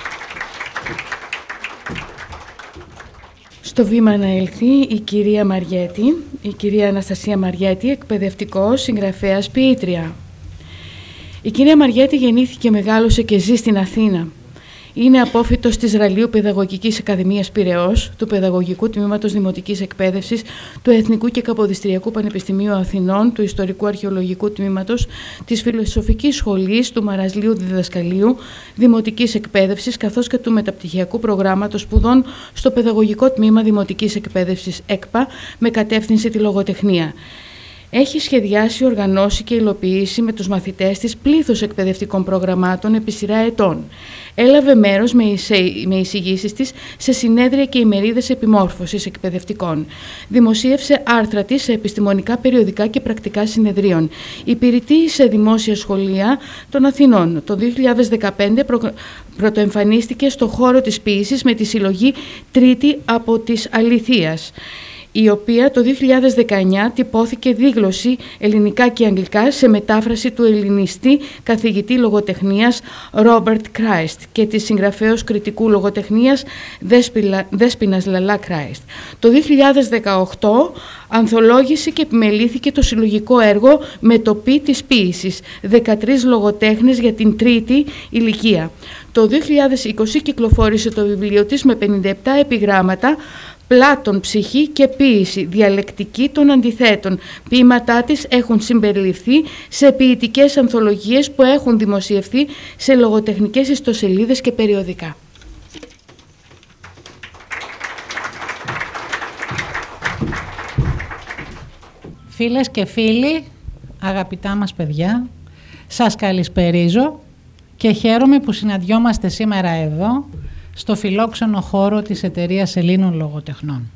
Στο βήμα να έλθει η κυρία Μαριέτη, η κυρία Αναστασία Μαριέτη, εκπαιδευτικός, συγγραφέας, ποιήτρια. Η κυρία Μαριέτη γεννήθηκε, μεγάλωσε και ζει στην Αθήνα. Είναι απόφοιτος της Ραλίου Παιδαγωγικής Ακαδημίας Πειραιώς, του Παιδαγωγικού Τμήματος Δημοτικής Εκπαίδευσης, του Εθνικού και Καποδιστριακού Πανεπιστημίου Αθηνών, του Ιστορικού Αρχαιολογικού Τμήματος, της Φιλοσοφικής Σχολής, του Μαρασλίου Διδασκαλίου Δημοτικής Εκπαίδευσης, καθώς και του Μεταπτυχιακού Προγράμματος Σπουδών στο Παιδαγωγικό Τμήμα Δημοτικής Εκπαίδευσης ΕΚΠΑ, με κατεύθυνση τη λογοτεχνία. Έχει σχεδιάσει, οργανώσει και υλοποιήσει με τους μαθητές της πλήθος εκπαιδευτικών προγραμμάτων επί σειρά ετών. Έλαβε μέρος με εισηγήσεις της σε συνέδρια και ημερίδες επιμόρφωσης εκπαιδευτικών. Δημοσίευσε άρθρα της σε επιστημονικά περιοδικά και πρακτικά συνεδρίων. Υπηρετεί σε δημόσια σχολεία των Αθηνών. Το δύο χιλιάδες δεκαπέντε προ... πρωτοεμφανίστηκε στο χώρο της ποίησης με τη συλλογή «Τρίτη από της Αληθείας», η οποία το δύο χιλιάδες δεκαεννιά τυπώθηκε δίγλωση ελληνικά και αγγλικά σε μετάφραση του ελληνιστή καθηγητή λογοτεχνίας Ρόμπερτ Κράιστ και της συγγραφέως κριτικού λογοτεχνίας Δέσποινας Λαλά Κράιστ. Το δύο χιλιάδες δεκαοκτώ ανθολόγησε και επιμελήθηκε το συλλογικό έργο «Μετοπή της ποίησης, δεκατρείς λογοτέχνες για την τρίτη ηλικία». Το δύο χιλιάδες είκοσι κυκλοφόρησε το βιβλίο της με πενήντα επτά επιγράμματα, Πλάτων, ψυχή και ποίηση, διαλεκτική των αντιθέτων. Ποίηματά της έχουν συμπεριληφθεί σε ποιητικές ανθολογίες που έχουν δημοσιευθεί σε λογοτεχνικές ιστοσελίδες και περιοδικά. Φίλες και φίλοι, αγαπητά μας παιδιά, σας καλησπερίζω και χαίρομαι που συναντιόμαστε σήμερα εδώ στο φιλόξενο χώρο της Εταιρείας Ελλήνων Λογοτεχνών.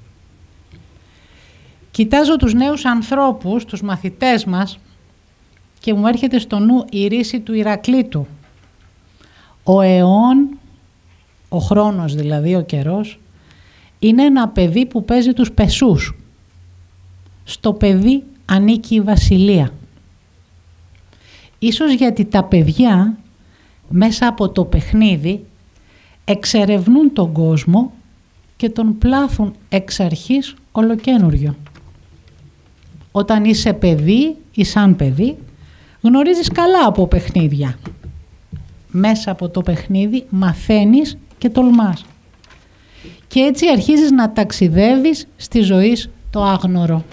Κοιτάζω τους νέους ανθρώπους, τους μαθητές μας, και μου έρχεται στο νου η ρίση του Ηρακλήτου. Ο αιών, ο χρόνος δηλαδή, ο καιρός, είναι ένα παιδί που παίζει τους πεσούς. Στο παιδί ανήκει η βασιλεία. Ίσως γιατί τα παιδιά μέσα από το παιχνίδι εξερευνούν τον κόσμο και τον πλάθουν εξ αρχής ολοκαίνουργιο. Όταν είσαι παιδί ή σαν παιδί, γνωρίζεις καλά από παιχνίδια. Μέσα από το παιχνίδι μαθαίνεις και τολμάς. Και έτσι αρχίζεις να ταξιδεύεις στη ζωή το άγνωρο.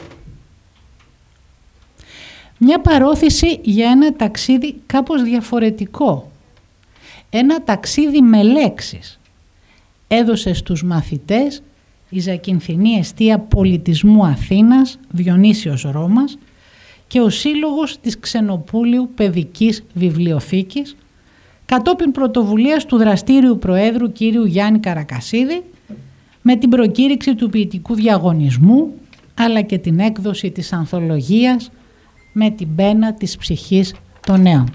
Μια παρόθηση για ένα ταξίδι κάπως διαφορετικό. Ένα ταξίδι με λέξεις. Έδωσε στους μαθητές η Ζακυνθινή Εστία Πολιτισμού Αθήνας, Διονύσιος Ρώμας, και ο Σύλλογος της Ξενοπούλιου Παιδικής Βιβλιοθήκης, κατόπιν πρωτοβουλίας του δραστήριου Προέδρου κ. Γιάννη Καρακασίδη, με την προκήρυξη του ποιητικού διαγωνισμού, αλλά και την έκδοση της ανθολογίας με την πένα της ψυχής των νέων.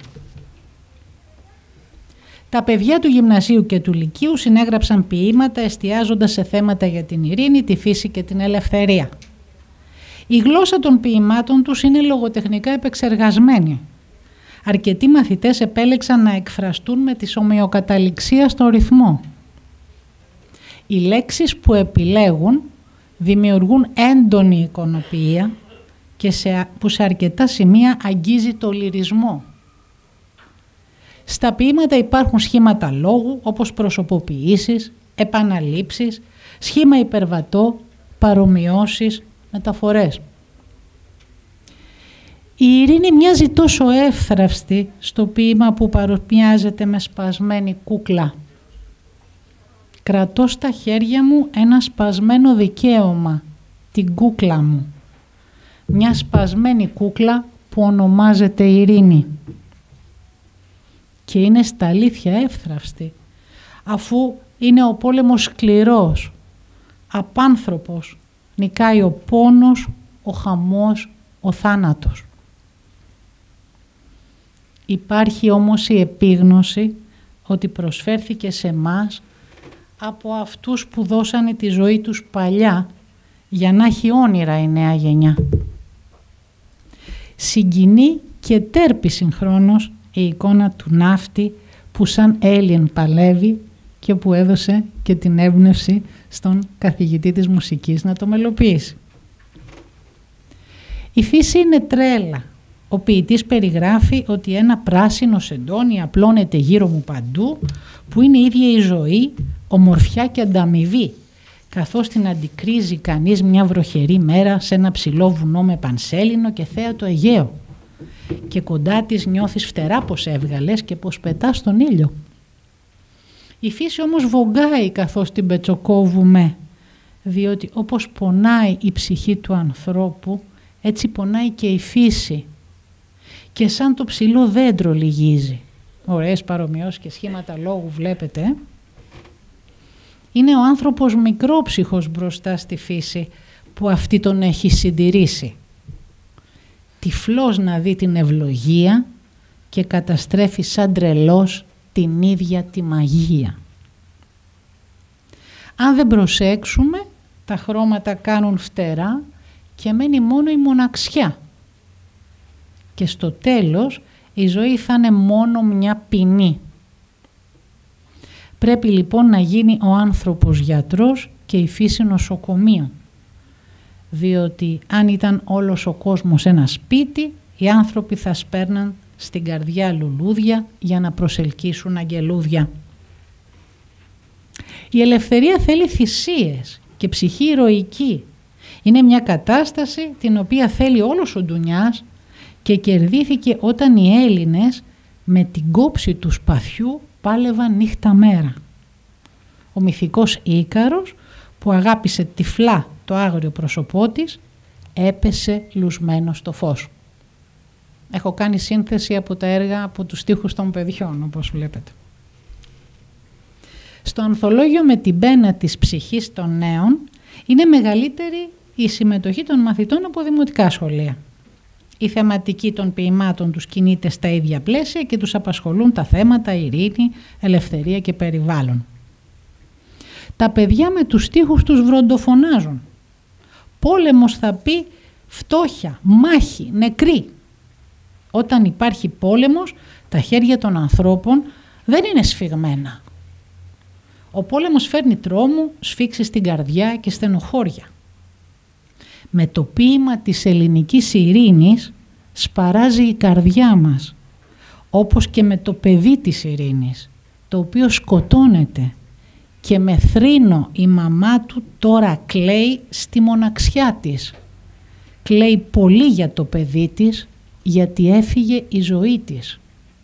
Τα παιδιά του Γυμνασίου και του Λυκείου συνέγραψαν ποίηματα εστιάζοντας σε θέματα για την ειρήνη, τη φύση και την ελευθερία. Η γλώσσα των ποίημάτων τους είναι λογοτεχνικά επεξεργασμένη. Αρκετοί μαθητές επέλεξαν να εκφραστούν με τη ομοιοκαταληξία στο ρυθμό. Οι λέξεις που επιλέγουν δημιουργούν έντονη εικονοποιία και σε, που σε αρκετά σημεία αγγίζει το λυρισμό. Στα ποίηματα υπάρχουν σχήματα λόγου όπως προσωποποιήσεις, επαναλήψεις, σχήμα υπερβατό, παρομοιώσεις, μεταφορές. Η ειρήνη μοιάζει τόσο εύθραυστη στο ποίημα που παρομοιάζεται με σπασμένη κούκλα. Κρατώ στα χέρια μου ένα σπασμένο δικαίωμα, την κούκλα μου. Μια σπασμένη κούκλα που ονομάζεται ειρήνη. Και είναι στα αλήθεια εύθραυστη, αφού είναι ο πόλεμος σκληρός, απάνθρωπος, νικάει ο πόνος, ο χαμός, ο θάνατος. Υπάρχει όμως η επίγνωση ότι προσφέρθηκε σε μας από αυτούς που δώσανε τη ζωή τους παλιά για να έχει όνειρα η νέα γενιά. Συγκινεί και τέρπει συγχρόνως η εικόνα του ναύτη που σαν Έλλην παλεύει και που έδωσε και την έμπνευση στον καθηγητή της μουσικής να το μελοποιήσει. Η φύση είναι τρέλα. Ο ποιητής περιγράφει ότι ένα πράσινο σεντόνι απλώνεται γύρω μου παντού, που είναι η ίδια η ζωή, ομορφιά και ανταμοιβή, καθώς την αντικρίζει κανείς μια βροχερή μέρα σε ένα ψηλό βουνό με πανσέλινο και θέατο Αιγαίο. Και κοντά της νιώθεις φτερά πως έβγαλες και πως πετάς στον ήλιο. Η φύση όμως βογκάει καθώς την πετσοκόβουμε, διότι όπως πονάει η ψυχή του ανθρώπου, έτσι πονάει και η φύση. Και σαν το ψηλό δέντρο λυγίζει. Ωραίες παρομοιώσεις και σχήματα λόγου βλέπετε. Είναι ο άνθρωπος μικρόψυχος μπροστά στη φύση που αυτή τον έχει συντηρήσει. Τυφλός να δει την ευλογία και καταστρέφει σαν τρελός την ίδια τη μαγεία. Αν δεν προσέξουμε, τα χρώματα κάνουν φτερά και μένει μόνο η μοναξιά. Και στο τέλος η ζωή θα είναι μόνο μια ποινή. Πρέπει λοιπόν να γίνει ο άνθρωπος γιατρός και η φύση νοσοκομείο. Διότι αν ήταν όλος ο κόσμος ένα σπίτι, οι άνθρωποι θα σπέρναν στην καρδιά λουλούδια για να προσελκύσουν αγγελούδια. Η ελευθερία θέλει θυσίες και ψυχή ηρωική. Είναι μια κατάσταση την οποία θέλει όλος ο ντουνιάς και κερδίθηκε όταν οι Έλληνες με την κόψη του σπαθιού πάλευαν νύχτα μέρα. Ο μυθικός Ίκαρος που αγάπησε τυφλά το άγριο πρόσωπό της έπεσε λουσμένο στο φως. Έχω κάνει σύνθεση από τα έργα από τους στίχους των παιδιών, όπως βλέπετε. Στο ανθολόγιο με την πένα της ψυχής των νέων είναι μεγαλύτερη η συμμετοχή των μαθητών από δημοτικά σχολεία. Η θεματική των ποιημάτων τους κινείται στα ίδια πλαίσια και τους απασχολούν τα θέματα ειρήνη, ελευθερία και περιβάλλον. Τα παιδιά με τους στίχους τους βροντοφωνάζουν. Πόλεμος θα πει φτώχεια, μάχη, νεκροί. Όταν υπάρχει πόλεμος, τα χέρια των ανθρώπων δεν είναι σφιγμένα. Ο πόλεμος φέρνει τρόμο, σφίξεις στην καρδιά και στενοχώρια. Με το ποίημα της ελληνικής ειρήνης σπαράζει η καρδιά μας, όπως και με το παιδί της ειρήνης, το οποίο σκοτώνεται και με θρήνο η μαμά του τώρα κλαίει στη μοναξιά της. Κλαίει πολύ για το παιδί της, γιατί έφυγε η ζωή της.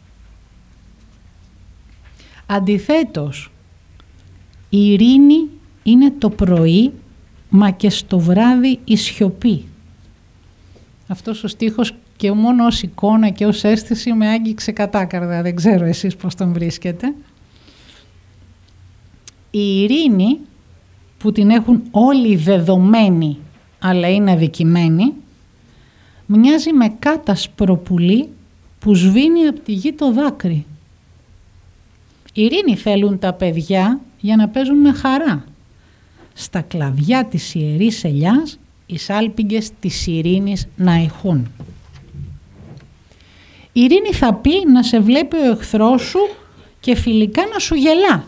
Αντιθέτως, η ειρήνη είναι το πρωί, μα και στο βράδυ η σιωπή. Αυτός ο στίχος και μόνο ως εικόνα και ως αίσθηση με άγγιξε κατάκαρδα. Δεν ξέρω εσείς πώς τον βρίσκετε. Η ειρήνη που την έχουν όλοι δεδομένη, αλλά είναι αδικημένη, μοιάζει με κάτασπρο πουλί που σβήνει από τη γη το δάκρυ. Ειρήνη θέλουν τα παιδιά για να παίζουν με χαρά. Στα κλαδιά της ιερής ελιάς οι σάλπιγγες της ειρήνης να ηχούν. Η ειρήνη θα πει να σε βλέπει ο εχθρός σου και φιλικά να σου γελά.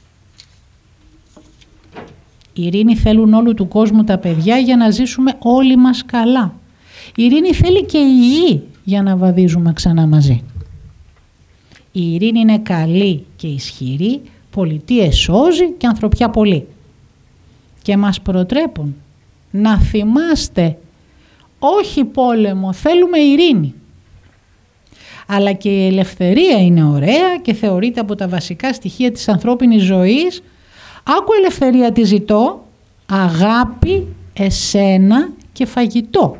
Η ειρήνη θέλουν όλου του κόσμου τα παιδιά για να ζήσουμε όλοι μας καλά. Η ειρήνη θέλει και η γη για να βαδίζουμε ξανά μαζί. Η ειρήνη είναι καλή και ισχυρή, πολιτείες σώζει και ανθρωπιά πολύ. Και μας προτρέπουν να θυμάστε, όχι πόλεμο, θέλουμε ειρήνη. Αλλά και η ελευθερία είναι ωραία και θεωρείται από τα βασικά στοιχεία της ανθρώπινης ζωής. Άκου ελευθερία τι ζητώ, αγάπη, εσένα και φαγητό.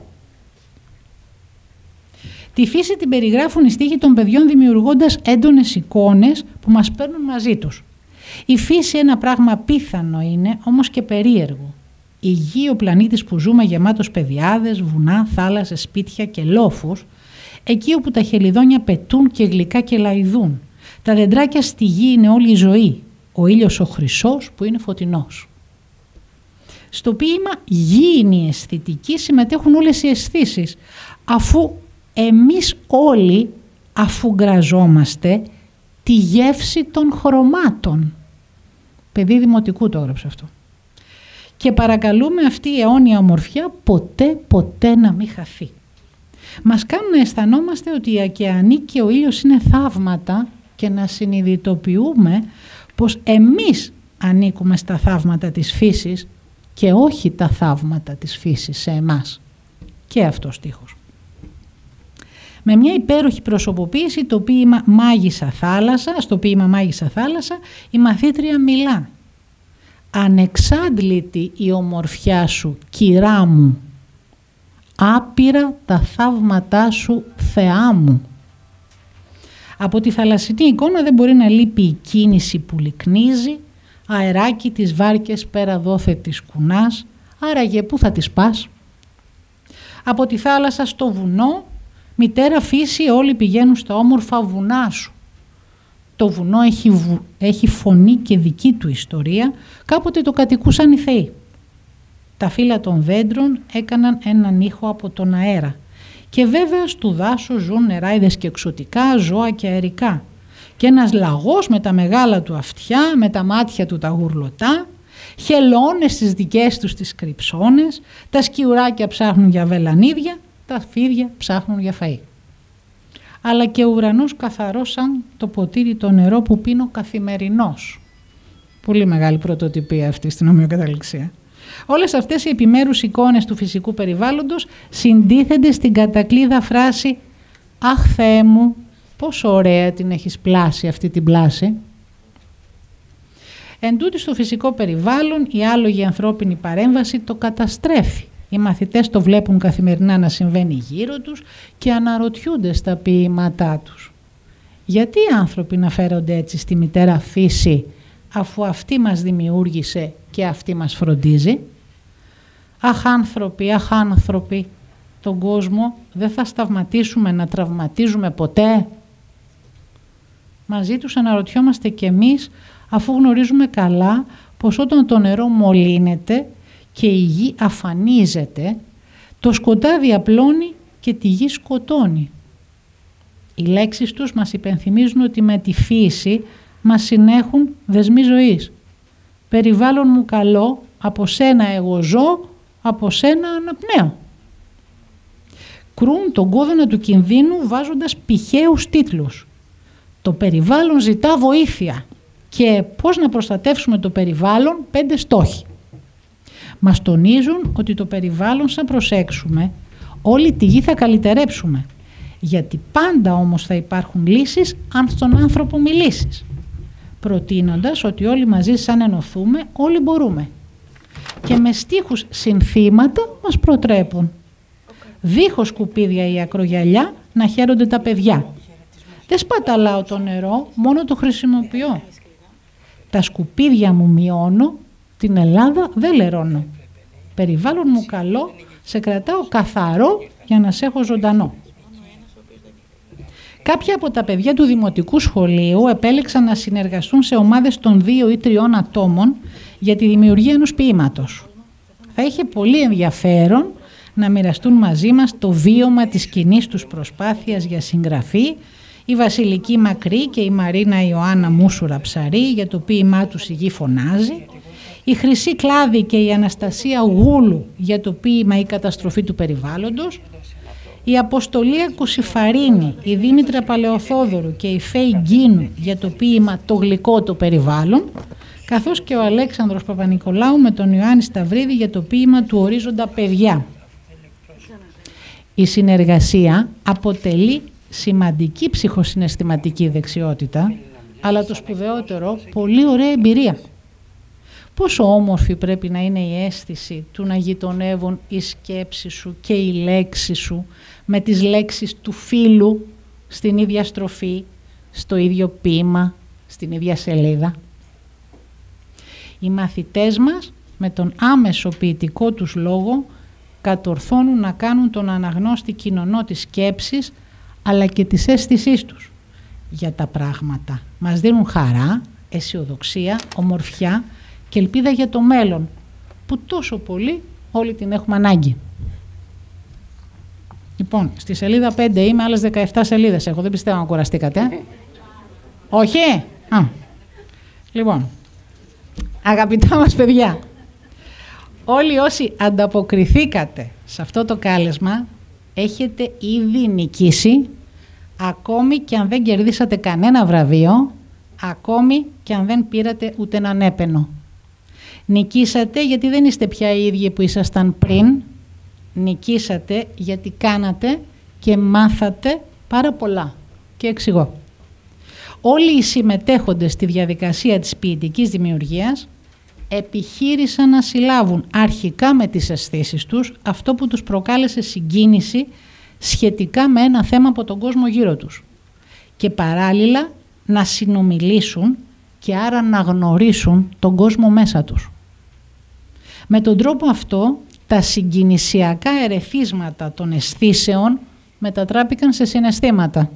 Τη φύση την περιγράφουν οι στίχοι των παιδιών δημιουργώντας έντονες εικόνες που μας παίρνουν μαζί τους. Η φύση ένα πράγμα πίθανο είναι, όμως και περίεργο. Η γη, ο πλανήτης που ζούμε γεμάτος πεδιάδες, βουνά, θάλασσες, σπίτια και λόφους, εκεί όπου τα χελιδόνια πετούν και γλυκά και λαϊδούν. Τα δεντράκια στη γη είναι όλη η ζωή, ο ήλιος ο χρυσός που είναι φωτεινός. Στο ποίημα γήινη αισθητική συμμετέχουν όλες οι αισθήσεις, αφού εμείς όλοι αφουγκραζόμαστε τη γεύση των χρωμάτων. Παιδί δημοτικού το έγραψε αυτό. Και παρακαλούμε αυτή η αιώνια ομορφιά ποτέ ποτέ να μην χαθεί. Μας κάνουν να αισθανόμαστε ότι η ωκεανή και ο ήλιος είναι θαύματα και να συνειδητοποιούμε πως εμείς ανήκουμε στα θαύματα της φύσης και όχι τα θαύματα της φύσης σε εμάς. Και αυτός στίχος. Με μια υπέροχη προσωποποίηση το ποίημα «Μάγισσα θάλασσα», στο ποίημα «Μάγισσα θάλασσα» η μαθήτρια μιλά. «Ανεξάντλητη η ομορφιά σου, κυρά μου, άπειρα τα θαύματά σου, Θεά μου». Από τη θαλασσινή εικόνα δεν μπορεί να λείπει η κίνηση που λυκνίζει, αεράκι τις βάρκες πέρα δόθε της κουνάς, άραγε πού θα τις πας. Από τη θάλασσα στο βουνό, μητέρα φύση όλοι πηγαίνουν στα όμορφα βουνά σου. Το βουνό έχει, βου... έχει φωνή και δική του ιστορία, κάποτε το κατοικούσαν οι θεοί. Τα φύλλα των δέντρων έκαναν έναν ήχο από τον αέρα. Και βέβαια στου δάσου ζουν νεράιδες και εξωτικά, ζώα και αερικά. Και ένας λαγός με τα μεγάλα του αυτιά, με τα μάτια του τα γουρλωτά, χελώνες στις δικές τους τις κρυψώνες, τα σκιουράκια ψάχνουν για βελανίδια, τα φίδια ψάχνουν για φαΐ. Αλλά και ο ουρανός καθαρός σαν το ποτήρι το νερό που πίνω καθημερινός. Πολύ μεγάλη πρωτοτυπία αυτή στην ομοιοκαταληξία. Όλες αυτές οι επιμέρους εικόνες του φυσικού περιβάλλοντος συντίθενται στην κατακλείδα φράση «Αχ Θεέ μου, πόσο ωραία την έχεις πλάσει αυτή την πλάση». Εν τούτη στο φυσικό περιβάλλον η άλογη ανθρώπινη παρέμβαση το καταστρέφει. Οι μαθητές το βλέπουν καθημερινά να συμβαίνει γύρω τους και αναρωτιούνται στα ποίηματά τους. Γιατί οι άνθρωποι να φέρονται έτσι στη μητέρα φύση, αφού αυτή μας δημιούργησε και αυτή μας φροντίζει? Αχ άνθρωποι, αχ άνθρωποι, τον κόσμο δεν θα σταματήσουμε να τραυματίζουμε ποτέ? Μαζί τους αναρωτιόμαστε κι εμείς, αφού γνωρίζουμε καλά πως όταν το νερό μολύνεται και η γη αφανίζεται, το σκοτάδι απλώνει και τη γη σκοτώνει. Οι λέξεις τους μας υπενθυμίζουν ότι με τη φύση μας συνέχουν δεσμοί ζωής. Περιβάλλον μου καλό, από σένα εγώ ζω, από σένα αναπνέω. Κρούν τον κόδωνα του κινδύνου βάζοντας πηχαίους τίτλους. Το περιβάλλον ζητά βοήθεια και πώς να προστατεύσουμε το περιβάλλον, πέντε στόχοι. Μας τονίζουν ότι το περιβάλλον σαν προσέξουμε, όλη τη γη θα καλυτερέψουμε. Γιατί πάντα όμως θα υπάρχουν λύσεις αν στον άνθρωπο μιλήσεις. Προτείνοντας ότι όλοι μαζί σαν ενωθούμε, όλοι μπορούμε. Και με στίχους συνθήματα μας προτρέπουν. Δίχως σκουπίδια ή ακρογιαλιά να χαίρονται τα παιδιά. Δεν σπαταλάω το νερό, μόνο το χρησιμοποιώ. Τα σκουπίδια μου μειώνω, την Ελλάδα δεν λερώνω. Περιβάλλον μου καλό, σε κρατάω καθαρό για να σε έχω ζωντανό. Κάποια από τα παιδιά του δημοτικού σχολείου επέλεξαν να συνεργαστούν σε ομάδες των δύο ή τριών ατόμων για τη δημιουργία ενός ποίηματος. Θα είχε πολύ ενδιαφέρον να μοιραστούν μαζί μας το βίωμα της κοινής τους προσπάθειας για συγγραφή, η Βασιλική Μακρύ και η Μαρίνα Ιωάννα Μούσουρα Ψαρή για το ποίημά τους «Η γη φωνάζει», η Χρυσή Κλάδη και η Αναστασία Γούλου για το ποίημα «Η καταστροφή του περιβάλλοντος», η Αποστολία Κουσιφαρίνη, η Δήμητρα Παλαιοθόδωρου και η Φέη Γκίνου για το ποίημα «Το γλυκό το περιβάλλον», καθώς και ο Αλέξανδρος Παπανικολάου με τον Ιωάννη Σταυρίδη για το ποίημα του Ορίζοντα Παιδιά. Η συνεργασία αποτελεί σημαντική ψυχοσυναισθηματική δεξιότητα, αλλά το σπουδαιότερο, πολύ ωραία εμπειρία. Πόσο όμορφη πρέπει να είναι η αίσθηση του να γειτονεύουν η σκέψη σου και η λέξη σου με τις λέξεις του φίλου στην ίδια στροφή, στο ίδιο ποίημα, στην ίδια σελίδα. Οι μαθητές μας με τον άμεσο ποιητικό τους λόγο κατορθώνουν να κάνουν τον αναγνώστη κοινωνό της σκέψης αλλά και της αίσθησής τους για τα πράγματα. Μας δίνουν χαρά, αισιοδοξία, ομορφιά και ελπίδα για το μέλλον που τόσο πολύ όλοι την έχουμε ανάγκη. Λοιπόν, στη σελίδα πέντε είμαι, άλλες δεκαεπτά σελίδες έχω, δεν πιστεύω να κουραστήκατε. Ε? Όχι! Α. Λοιπόν, αγαπητά μας παιδιά, όλοι όσοι ανταποκριθήκατε σε αυτό το κάλεσμα έχετε ήδη νικήσει, ακόμη και αν δεν κερδίσατε κανένα βραβείο, ακόμη και αν δεν πήρατε ούτε έναν έπαινο. Νικήσατε γιατί δεν είστε πια οι ίδιοι που ήσασταν πριν, νικήσατε γιατί κάνατε και μάθατε πάρα πολλά. Και εξηγώ. Όλοι οι συμμετέχοντες στη διαδικασία της ποιητικής δημιουργίας επιχείρησαν να συλλάβουν αρχικά με τις αισθήσεις τους αυτό που τους προκάλεσε συγκίνηση σχετικά με ένα θέμα από τον κόσμο γύρω τους και παράλληλα να συνομιλήσουν και άρα να γνωρίσουν τον κόσμο μέσα τους. Με τον τρόπο αυτό τα συγκινησιακά ερεθίσματα των αισθήσεων μετατράπηκαν σε συναισθήματα.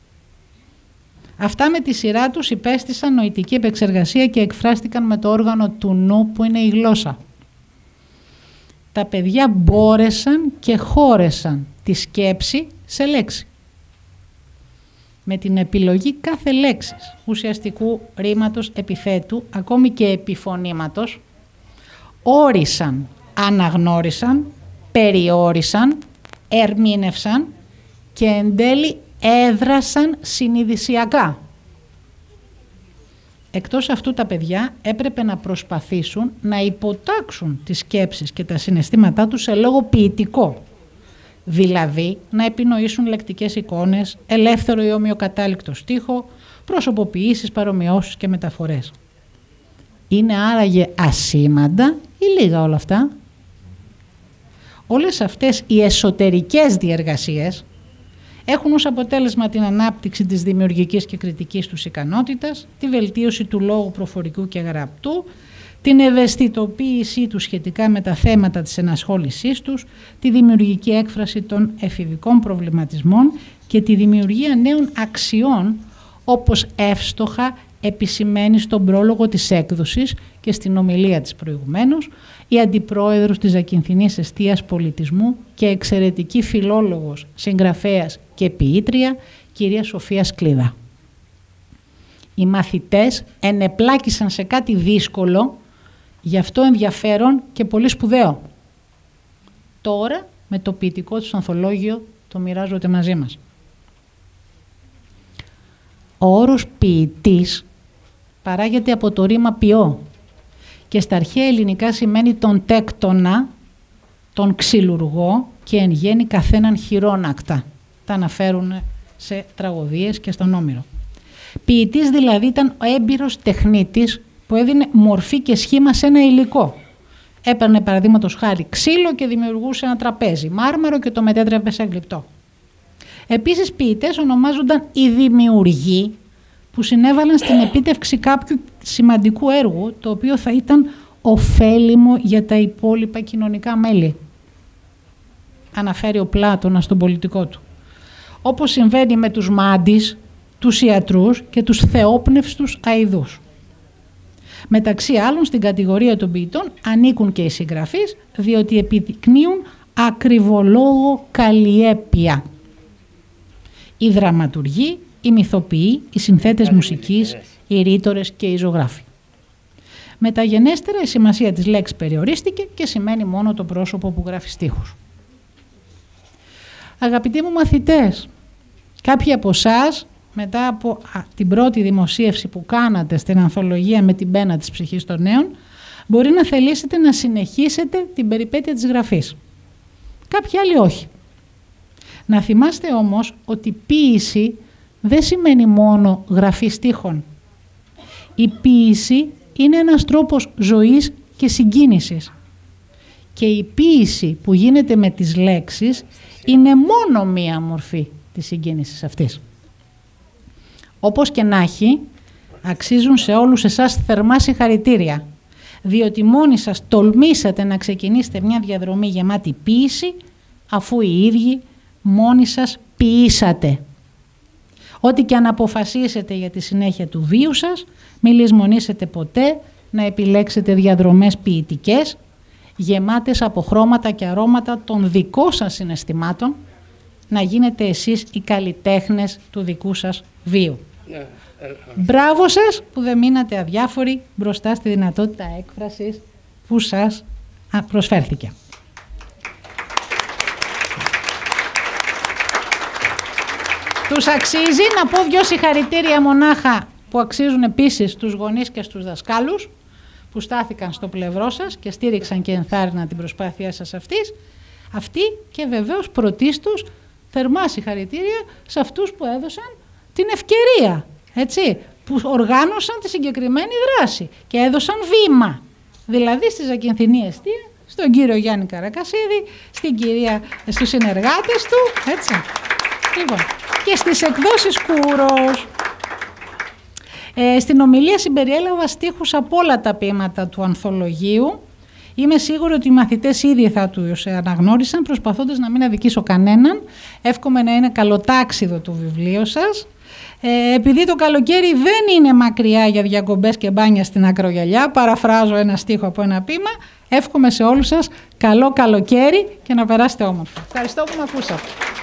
Αυτά με τη σειρά τους υπέστησαν νοητική επεξεργασία και εκφράστηκαν με το όργανο του νου που είναι η γλώσσα. Τα παιδιά μπόρεσαν και χώρεσαν τη σκέψη σε λέξη. Με την επιλογή κάθε λέξης, ουσιαστικού ρήματος, επιθέτου, ακόμη και επιφωνήματος, όρισαν, αναγνώρισαν, περιόρισαν, ερμήνευσαν και εν τέλει έδρασαν συνειδησιακά. Εκτός αυτού τα παιδιά έπρεπε να προσπαθήσουν να υποτάξουν τις σκέψεις και τα συναισθήματά τους σε λόγο ποιητικό. Δηλαδή να επινοήσουν λεκτικές εικόνες, ελεύθερο ή ομοιοκατάληκτο στίχο, προσωποποιήσεις, παρομοιώσεις και μεταφορές. Είναι άραγε ασήμαντα ή λίγα όλα αυτά? Όλες αυτές οι εσωτερικές διεργασίες έχουν ως αποτέλεσμα την ανάπτυξη της δημιουργικής και κριτικής τους ικανότητας, τη βελτίωση του λόγου προφορικού και γραπτού, την ευαισθητοποίησή τους σχετικά με τα θέματα της ενασχόλησής τους, τη δημιουργική έκφραση των εφηβικών προβληματισμών και τη δημιουργία νέων αξιών, όπως εύστοχα επισημαίνει στον πρόλογο της έκδοσης και στην ομιλία της προηγουμένως, η αντιπρόεδρος της Ακινθινής Εστίας Πολιτισμού και εξαιρετική φιλόλογος, συγγραφέας και ποιήτρια, κυρία Σοφία Σκλίδα. Οι μαθητές ενεπλάκησαν σε κάτι δύσκολο, γι' αυτό ενδιαφέρον και πολύ σπουδαίο. Τώρα, με το ποιητικό τους ανθολόγιο, το μοιράζονται μαζί μας. Ο όρος ποιητής παράγεται από το ρήμα ποιό και στα αρχαία ελληνικά σημαίνει τον τέκτονα, τον ξυλουργό και εν γέννη καθέναν χειρόνακτα. Τα αναφέρουν σε τραγωδίες και στον Όμηρο. Ποιητής δηλαδή ήταν ο έμπειρος τεχνίτης που έδινε μορφή και σχήμα σε ένα υλικό. Έπαιρνε παραδείγματος χάρη ξύλο και δημιουργούσε ένα τραπέζι, μάρμαρο και το μετέτρεπε σε γλυπτό. Επίσης ποιητές ονομάζονταν οι δημιουργοί που συνέβαλαν στην επίτευξη κάποιου σημαντικού έργου, το οποίο θα ήταν ωφέλιμο για τα υπόλοιπα κοινωνικά μέλη. Αναφέρει ο Πλάτωνας στον πολιτικό του. Όπως συμβαίνει με τους μάντις, τους ιατρούς και τους θεόπνευστους αηδούς. Μεταξύ άλλων στην κατηγορία των ποιητών ανήκουν και οι συγγραφείς, διότι επιδεικνύουν ακριβολόγο καλλιέπεια. Οι δραματουργοί, οι μυθοποιοί, οι συνθέτες μουσικής, οι ρήτορες και οι ζωγράφοι. Μεταγενέστερα η σημασία της λέξης περιορίστηκε και σημαίνει μόνο το πρόσωπο που γράφει στίχους. Αγαπητοί μου μαθητές, κάποιοι από εσάς μετά από α, την πρώτη δημοσίευση που κάνατε στην ανθολογία με την πένα της ψυχής των νέων, μπορεί να θελήσετε να συνεχίσετε την περιπέτεια της γραφής. Κάποιοι άλλοι όχι. Να θυμάστε όμως ότι ποίηση δεν σημαίνει μόνο γραφή στίχων. Η ποίηση είναι ένας τρόπος ζωής και συγκίνησης. Και η ποίηση που γίνεται με τις λέξεις είναι μόνο μία μορφή της συγκίνησης αυτής. Όπως και να έχει, αξίζουν σε όλους εσάς θερμά συγχαρητήρια, διότι μόνοι σας τολμήσατε να ξεκινήσετε μια διαδρομή γεμάτη ποίηση, αφού οι ίδιοι μόνοι σας ποιήσατε. Ό,τι και αν αποφασίσετε για τη συνέχεια του βίου σας, μην λησμονήσετε ποτέ να επιλέξετε διαδρομές ποιητικές, γεμάτες από χρώματα και αρώματα των δικών σας συναισθημάτων, να γίνετε εσείς οι καλλιτέχνες του δικού σας βίου. Μπράβο σας που δεν μείνατε αδιάφοροι μπροστά στη δυνατότητα έκφρασης που σας προσφέρθηκε. Τους αξίζει, να πω δυο συγχαρητήρια μονάχα που αξίζουν επίσης στους γονείς και στους δασκάλους που στάθηκαν στο πλευρό σας και στήριξαν και ενθάρρυναν την προσπάθειά σας αυτής, αυτή και βεβαίως πρωτίστως θερμά συγχαρητήρια σε αυτούς που έδωσαν την ευκαιρία, έτσι, που οργάνωσαν τη συγκεκριμένη δράση και έδωσαν βήμα, δηλαδή στη Ζακυνθινή Εστία, στον κύριο Γιάννη Καρακασίδη, στην κυρία, στους συνεργάτες του, έτσι. Λοιπόν, και στις εκδόσεις Κούρος. Ε, στην ομιλία συμπεριέλαβα στίχους από όλα τα ποίηματα του ανθολογίου. Είμαι σίγουρη ότι οι μαθητές ήδη θα τους αναγνώρισαν, προσπαθώντας να μην αδικήσω κανέναν. Εύχομαι να είναι καλοτάξιδο το βιβλίο σας. Ε, επειδή το καλοκαίρι δεν είναι μακριά για διακομπές και μπάνια στην Ακρογιαλιά, παραφράζω ένα στίχο από ένα ποίημα, εύχομαι σε όλους σας καλό καλοκαίρι και να περάσετε όμορφα. Ευχαριστώ που με ακούσατε.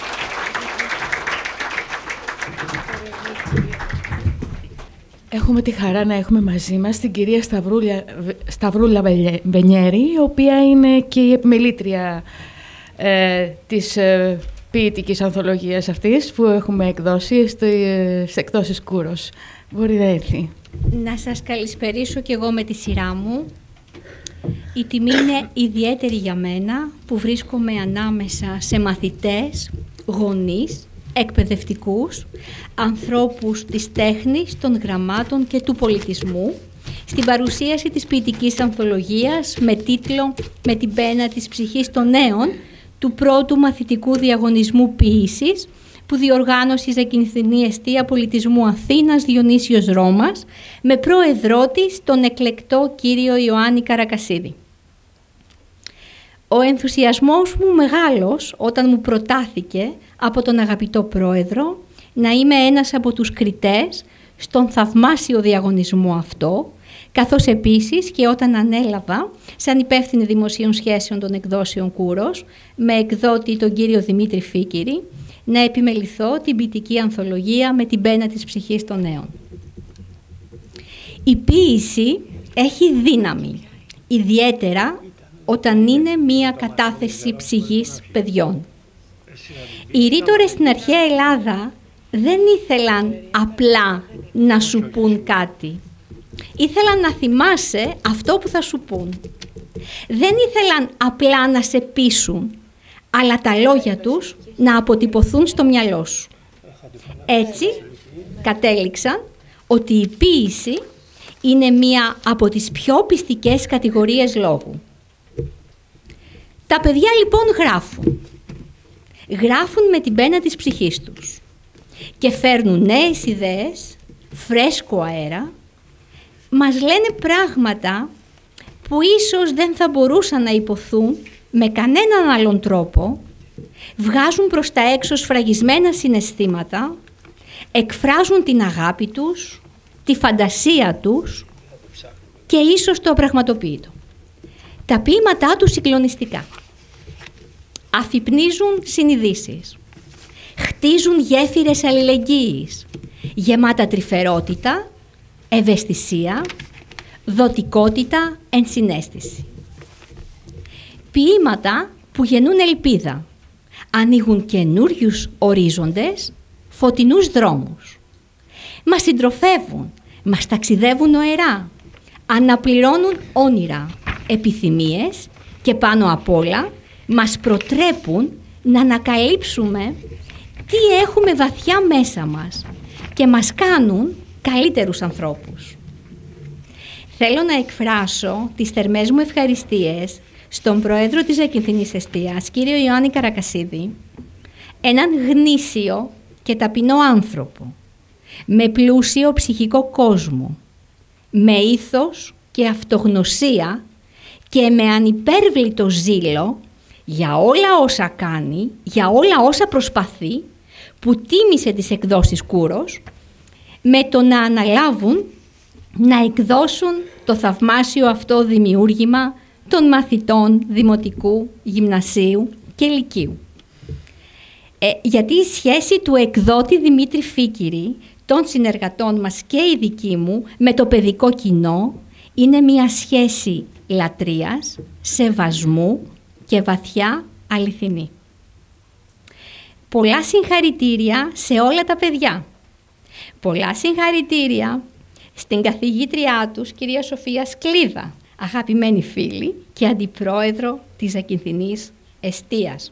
Έχουμε τη χαρά να έχουμε μαζί μας την κυρία Σταυρούλα, Σταυρούλα Βενιέρη, η οποία είναι και η επιμελήτρια ε, της ε, ποιητικής ανθολογίας αυτής που έχουμε εκδώσει στις εκδόσεις Κούρος. Μπορεί να έρθει. Να σας καλησπερίσω και εγώ με τη σειρά μου. Η τιμή είναι ιδιαίτερη για μένα που βρίσκομαι ανάμεσα σε μαθητές, γονείς, εκπαιδευτικούς, ανθρώπους της τέχνης, των γραμμάτων και του πολιτισμού, στην παρουσίαση της ποιητικής ανθολογίας με τίτλο «Με την πένα της ψυχής των νέων» του πρώτου μαθητικού διαγωνισμού ποίησης που διοργάνωσε η Ζακυνθινή Εστία Πολιτισμού Αθήνας Διονύσιος Ρώμας με πρόεδρό της τον εκλεκτό κύριο Ιωάννη Καρακασίδη. Ο ενθουσιασμός μου μεγάλος όταν μου προτάθηκε από τον αγαπητό πρόεδρο να είμαι ένας από τους κριτές στον θαυμάσιο διαγωνισμό αυτό, καθώς επίσης και όταν ανέλαβα σαν υπεύθυνη δημοσίων σχέσεων των εκδόσεων Κούρος με εκδότη τον κύριο Δημήτρη Φίκηρη να επιμεληθώ την ποιητική ανθολογία με την πένα της ψυχής των νέων. Η ποίηση έχει δύναμη, ιδιαίτερα όταν είναι μία κατάθεση ψυχής παιδιών. Οι ρήτορες στην αρχαία Ελλάδα δεν ήθελαν απλά να σου πούν κάτι. Ήθελαν να θυμάσαι αυτό που θα σου πούν. Δεν ήθελαν απλά να σε πείσουν, αλλά τα λόγια τους να αποτυπωθούν στο μυαλό σου. Έτσι κατέληξαν ότι η ποίηση είναι μία από τις πιο πιστικές κατηγορίες λόγου. Τα παιδιά λοιπόν γράφουν. Γράφουν με την πένα της ψυχής τους και φέρνουν νέες ιδέες, φρέσκο αέρα, μας λένε πράγματα που ίσως δεν θα μπορούσαν να υποθούν με κανέναν άλλον τρόπο, βγάζουν προς τα έξω σφραγισμένα συναισθήματα, εκφράζουν την αγάπη τους, τη φαντασία τους και ίσως το απραγματοποιητό. Τα ποίηματά τους συγκλονιστικά. Αφυπνίζουν συνειδήσεις. Χτίζουν γέφυρες αλληλεγγύης, γεμάτα τρυφερότητα, ευαισθησία, δοτικότητα, ενσυναίσθηση. Ποίηματα που γεννούν ελπίδα, ανοίγουν καινούριους ορίζοντες, φωτεινούς δρόμους. μας συντροφεύουν, μας ταξιδεύουν ωερά, αναπληρώνουν όνειρα, επιθυμίες και πάνω απ' όλα μας προτρέπουν να ανακαλύψουμε τι έχουμε βαθιά μέσα μας και μας κάνουν καλύτερους ανθρώπους. Θέλω να εκφράσω τις θερμές μου ευχαριστίες στον Πρόεδρο της Ακινθινής Εστίας, κύριο Ιωάννη Καρακασίδη, έναν γνήσιο και ταπεινό άνθρωπο, με πλούσιο ψυχικό κόσμο, με ήθος και αυτογνωσία και με ανυπέρβλητο ζήλο για όλα όσα κάνει, για όλα όσα προσπαθεί, που τίμησε τις εκδόσεις Κούρος, με το να αναλάβουν να εκδώσουν το θαυμάσιο αυτό δημιούργημα των μαθητών δημοτικού, γυμνασίου και λυκείου. Ε, γιατί η σχέση του εκδότη Δημήτρη Φίκηρη, των συνεργατών μας και η δική μου, με το παιδικό κοινό, είναι μια σχέση λατρείας, σεβασμού και βαθιά αληθινή. Πολλά συγχαρητήρια σε όλα τα παιδιά. Πολλά συγχαρητήρια στην καθηγήτριά τους, κυρία Σοφία Σκλίδα, αγαπημένη φίλη και αντιπρόεδρο της Ακινθινής Εστίας.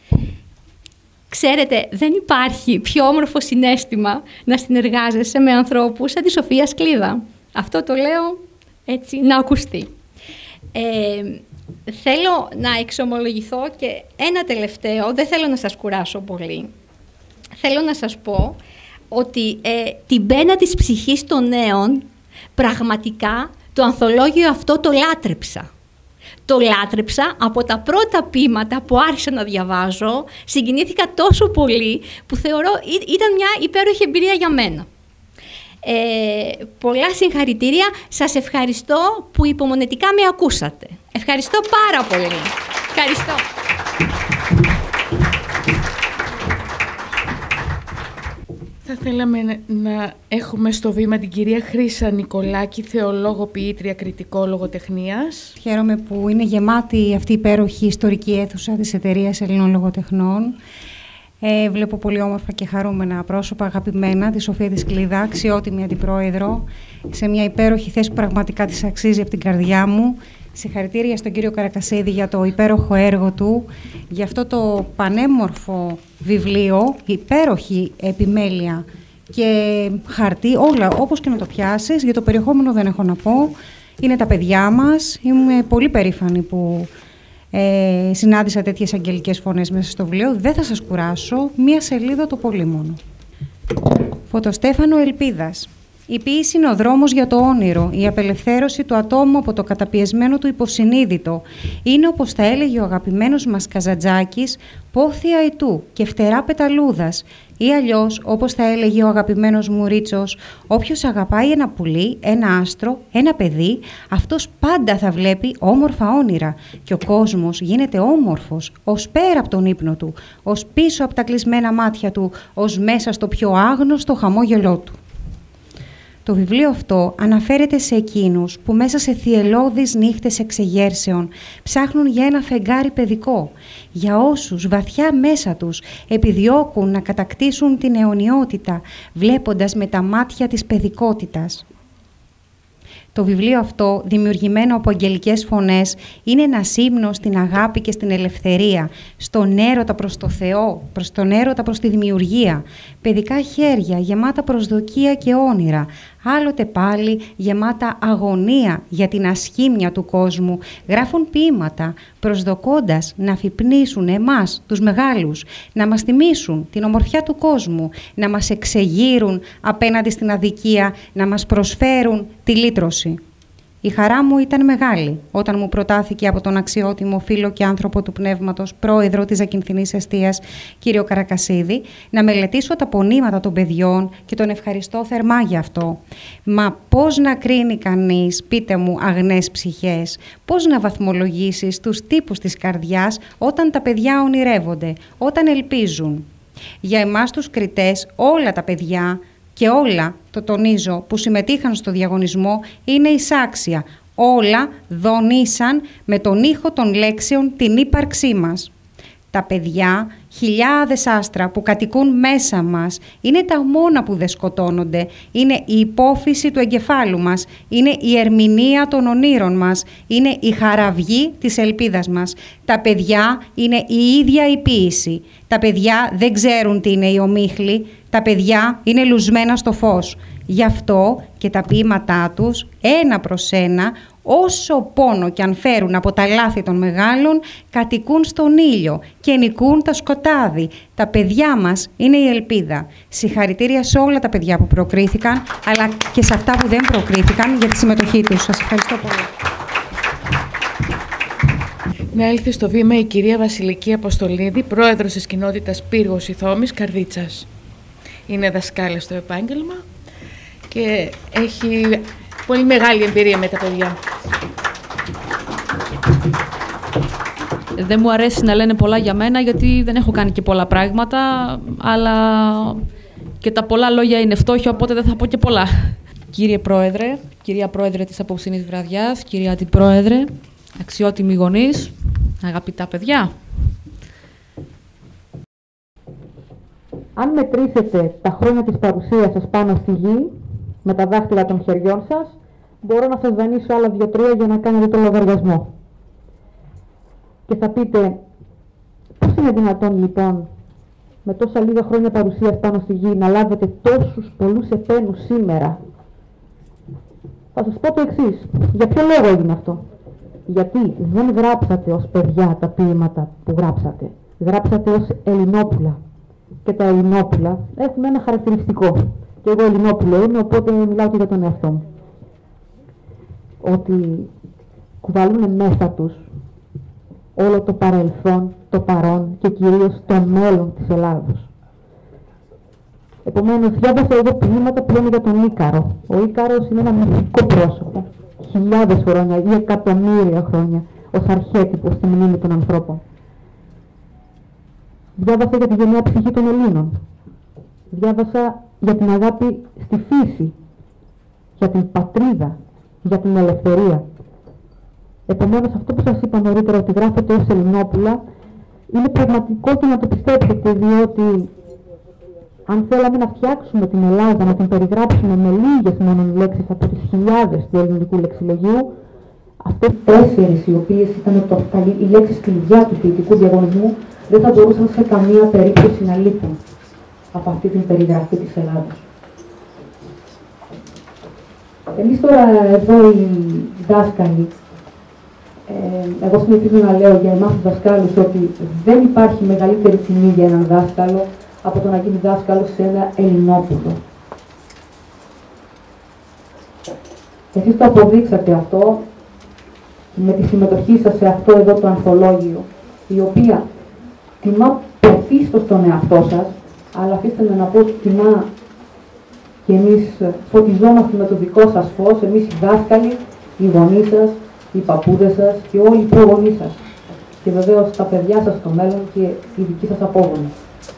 Ξέρετε, δεν υπάρχει πιο όμορφο συναίσθημα να συνεργάζεσαι με ανθρώπους σαν τη Σοφία Σκλίδα. Αυτό το λέω έτσι να ακουστεί. Ε, θέλω να εξομολογηθώ και ένα τελευταίο, δεν θέλω να σας κουράσω πολύ. Θέλω να σας πω ότι ε, την πένα της ψυχής των νέων, πραγματικά το ανθολόγιο αυτό το λάτρεψα. Το λάτρεψα από τα πρώτα ποίηματα που άρχισα να διαβάζω, συγκινήθηκα τόσο πολύ που θεωρώ ήταν μια υπέροχη εμπειρία για μένα. Ε, πολλά συγχαρητήρια, σας ευχαριστώ που υπομονετικά με ακούσατε. Ευχαριστώ πάρα πολύ. Ευχαριστώ. Θα θέλαμε να έχουμε στο βήμα την κυρία Χρύσα Νικολάκη, θεολόγο, ποιήτρια, κριτικό λογοτεχνίας. Χαίρομαι που είναι γεμάτη αυτή η υπέροχη ιστορική αίθουσα της Εταιρείας Ελλήνων Λογοτεχνών. Ε, βλέπω πολύ όμορφα και χαρούμενα πρόσωπα, αγαπημένα, τη Σοφία τη Σκλίδα, αξιότιμη αντιπρόεδρο, σε μια υπέροχη θέση που πραγματικά της αξίζει από την καρδιά μου. Συγχαρητήρια στον κύριο Καρακασίδη για το υπέροχο έργο του, για αυτό το πανέμορφο βιβλίο, υπέροχη επιμέλεια και χαρτί, όλα όπως και να το πιάσεις. Για το περιεχόμενο δεν έχω να πω, είναι τα παιδιά μας. Είμαι πολύ περήφανη που ε, συνάντησα τέτοιες αγγελικές φωνές μέσα στο βιβλίο. Δεν θα σας κουράσω, μία σελίδα το πολύ μόνο. Φωτοστέφανο Ελπίδας. Η ποίηση είναι ο δρόμος για το όνειρο, η απελευθέρωση του ατόμου από το καταπιεσμένο του υποσυνείδητο. Είναι, όπως θα έλεγε ο αγαπημένος μας Καζαντζάκης, πόθη αητού και φτερά πεταλούδας. Ή αλλιώς, όπως θα έλεγε ο αγαπημένος μου Ρίτσος, όποιος αγαπάει ένα πουλί, ένα άστρο, ένα παιδί, αυτός πάντα θα βλέπει όμορφα όνειρα. Και ο κόσμος γίνεται όμορφος, ως πέρα από τον ύπνο του, ως πίσω από τα κλεισμένα μάτια του, ως μέσα στο πιο άγνωστο χαμόγελό του. Το βιβλίο αυτό αναφέρεται σε εκείνους που μέσα σε θυελλώδεις νύχτες εξεγέρσεων ψάχνουν για ένα φεγγάρι παιδικό, για όσους βαθιά μέσα τους επιδιώκουν να κατακτήσουν την αιωνιότητα, βλέποντας με τα μάτια της παιδικότητας. Το βιβλίο αυτό, δημιουργημένο από αγγελικές φωνές, είναι ένας ύμνος στην αγάπη και στην ελευθερία, στον έρωτα προς το Θεό, προς τον έρωτα προς τη δημιουργία. Παιδικά χέρια γεμάτα προσδοκία και όνειρα, άλλοτε πάλι γεμάτα αγωνία για την ασχήμια του κόσμου, γράφουν ποίηματα, προσδοκώντας να αφυπνίσουν εμάς, τους μεγάλους, να μας θυμίσουν την ομορφιά του κόσμου, να μας εξεγείρουν απέναντι στην αδικία, να μας προσφέρουν τη λύτρωση. Η χαρά μου ήταν μεγάλη όταν μου προτάθηκε από τον αξιότιμο φίλο και άνθρωπο του πνεύματος, πρόεδρο της Ακινθινής Εστίας, κύριο Καρακασίδη, να μελετήσω τα πονήματα των παιδιών και τον ευχαριστώ θερμά γι' αυτό. Μα πώς να κρίνει κανείς, πείτε μου, αγνές ψυχές, πώς να βαθμολογήσεις τους τύπους της καρδιάς όταν τα παιδιά ονειρεύονται, όταν ελπίζουν. Για εμάς τους κριτές όλα τα παιδιά και όλα, το τονίζω, που συμμετείχαν στο διαγωνισμό είναι εισάξια. Όλα δονήσαν με τον ήχο των λέξεων την ύπαρξή μας. Τα παιδιά χιλιάδες άστρα που κατοικούν μέσα μας, είναι τα μόνα που δεν σκοτώνονται, είναι η υπόφυση του εγκεφάλου μας, είναι η ερμηνεία των ονείρων μας, είναι η χαραυγή της ελπίδας μας. Τα παιδιά είναι η ίδια η ποίηση. Τα παιδιά δεν ξέρουν τι είναι η ομίχλη, τα παιδιά είναι λουσμένα στο φως. Γι' αυτό και τα ποίηματά τους, ένα προς ένα, όσο πόνο κι αν φέρουν από τα λάθη των μεγάλων, κατοικούν στον ήλιο και νικούν το σκοτάδι. Τα παιδιά μας είναι η ελπίδα. Συγχαρητήρια σε όλα τα παιδιά που προκρίθηκαν, αλλά και σε αυτά που δεν προκρίθηκαν για τη συμμετοχή τους. Σας ευχαριστώ πολύ. Να έλθει στο βήμα η κυρία Βασιλική Αποστολίδη, πρόεδρος της κοινότητας Πύργος Ηθόμης Καρδίτσας. Είναι δασκάλα στο επάγγελμα και έχει πολύ μεγάλη εμπειρία με τα παιδιά. Δεν μου αρέσει να λένε πολλά για μένα, γιατί δεν έχω κάνει και πολλά πράγματα, αλλά και τα πολλά λόγια είναι φτώχεια, οπότε δεν θα πω και πολλά. Κύριε Πρόεδρε, κυρία Πρόεδρε της απόψινής βραδιάς, κυρία Αντιπρόεδρε, αξιότιμοι γονείς, αγαπητά παιδιά. Αν μετρήσετε τα χρόνια της παρουσίας σας πάνω στη γη, με τα δάχτυλα των χεριών σας, μπορώ να σας δανείσω άλλα δύο-τρία για να κάνετε το λογαριασμό. Και θα πείτε, πώς είναι δυνατόν λοιπόν, με τόσα λίγα χρόνια παρουσίας πάνω στη γη, να λάβετε τόσους πολλούς επένους σήμερα? Θα σας πω το εξής. Για ποιο λόγο έγινε αυτό? Γιατί δεν γράψατε ως παιδιά τα ποίηματα που γράψατε. Γράψατε ως Ελληνόπουλα. Και τα Ελληνόπουλα έχουν ένα χαρακτηριστικό. Και εγώ Ελληνόπουλο είμαι, οπότε μιλάω και για τον εαυτό μου. Ότι κουβαλούν μέσα τους όλο το παρελθόν, το παρόν και κυρίως το μέλλον της Ελλάδος. Επομένως, διάβασα εδώ ποίηματα που λένε για τον Ίκαρο. Ο Ίκαρος είναι ένα μυθικό πρόσωπο. Χιλιάδες χρόνια ή εκατομμύρια χρόνια ως αρχέτυπο στη μνήμη των ανθρώπων. Διάβασα για τη γενναία ψυχή των Ελλήνων. Διάβασα για την αγάπη στη φύση, για την πατρίδα, για την ελευθερία. Επομένως, αυτό που σας είπα νωρίτερα, ότι γράφετε ως Ελληνόπουλα, είναι πραγματικό και να το πιστέψετε, διότι αν θέλαμε να φτιάξουμε την Ελλάδα, να την περιγράψουμε με λίγες μόνο λέξεις από τις χιλιάδες του ελληνικού λεξιλογίου, αυτές οι τέσσερις, οι οποίες ήταν το, οι λέξεις κλειδιά του ποιητικού διαγωνισμού, δεν θα μπορούσαν σε καμία περίπτωση να λείπουν από αυτή την περιγραφή της Ελλάδας. Εμείς τώρα εδώ οι δάσκαλοι, ε, εγώ συνηθίζω να λέω για εμάς τους δασκάλους ότι δεν υπάρχει μεγαλύτερη τιμή για έναν δάσκαλο από το να γίνει δάσκαλος σε ένα Ελληνόπουλο. Εσείς το αποδείξατε αυτό με τη συμμετοχή σας σε αυτό εδώ το ανθολόγιο, η οποία τιμά πρωτίστως τον εαυτό σας, αλλά αφήστε με να πω ότι τιμά και εμείς φωτιζόμαστε με το δικό σας φως, εμείς οι δάσκαλοι, οι γονείς σας, οι παππούδες σας και όλοι οι προγονείς σας. Και βεβαίως τα παιδιά σας στο μέλλον και οι δικοί σας απόγονοι.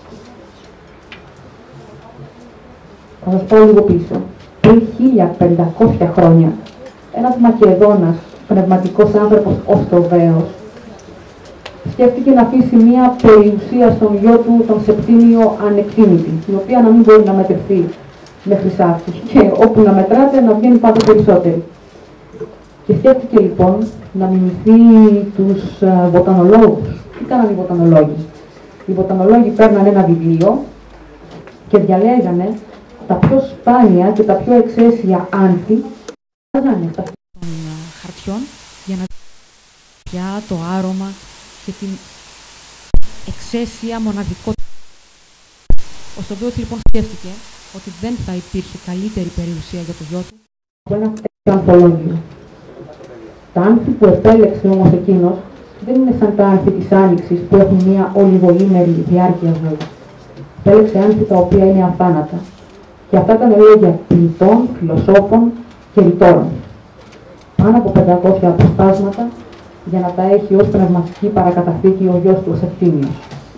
Θα σας πάω λίγο πίσω. Πριν χίλια πεντακόσια χρόνια, ένας Μακεδόνας, πνευματικός άνθρωπος, ο Στοβαίος, σκέφτηκε να αφήσει μία περιουσία στον γιο του, τον Σεπτήμιο, ανεκτήμητη, την οποία να μην μπορεί να μετρηθεί με χρυσάφι και όπου να μετράτε να βγαίνει πάντα περισσότερη. Και σκέφτηκε λοιπόν να μιμηθεί τους uh, βοτανολόγους. Τι κάνανε οι βοτανολόγοι? Οι βοτανολόγοι παίρνανε ένα βιβλίο και διαλέγανε τα πιο σπάνια και τα πιο εξαίσια άνθη των χαρτιών για να πια το άρωμα και την εξαίσια μοναδικότητα. Ο Στοβαίος λοιπόν σκέφτηκε ότι δεν θα υπήρχε καλύτερη περιουσία για το γιο του από ένα τέτοιο ανθολόγιο. Τα άνθη που επέλεξε όμως εκείνος δεν είναι σαν τα άνθη της Άνοιξης που έχουν μια ολιγοήμερη διάρκεια ζωής. Επέλεξε άνθη τα οποία είναι αθάνατα. Και αυτά ήταν λόγια ποιητών, φιλοσόφων και ρητόρων. Πάνω από πεντακόσια αποσπάσματα για να τα έχει ως πνευματική παρακαταθήκη ο γιος του, ο Σεπτήμιος.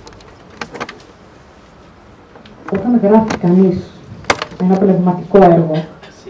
Όταν γράφει κανείς ένα πνευματικό έργο,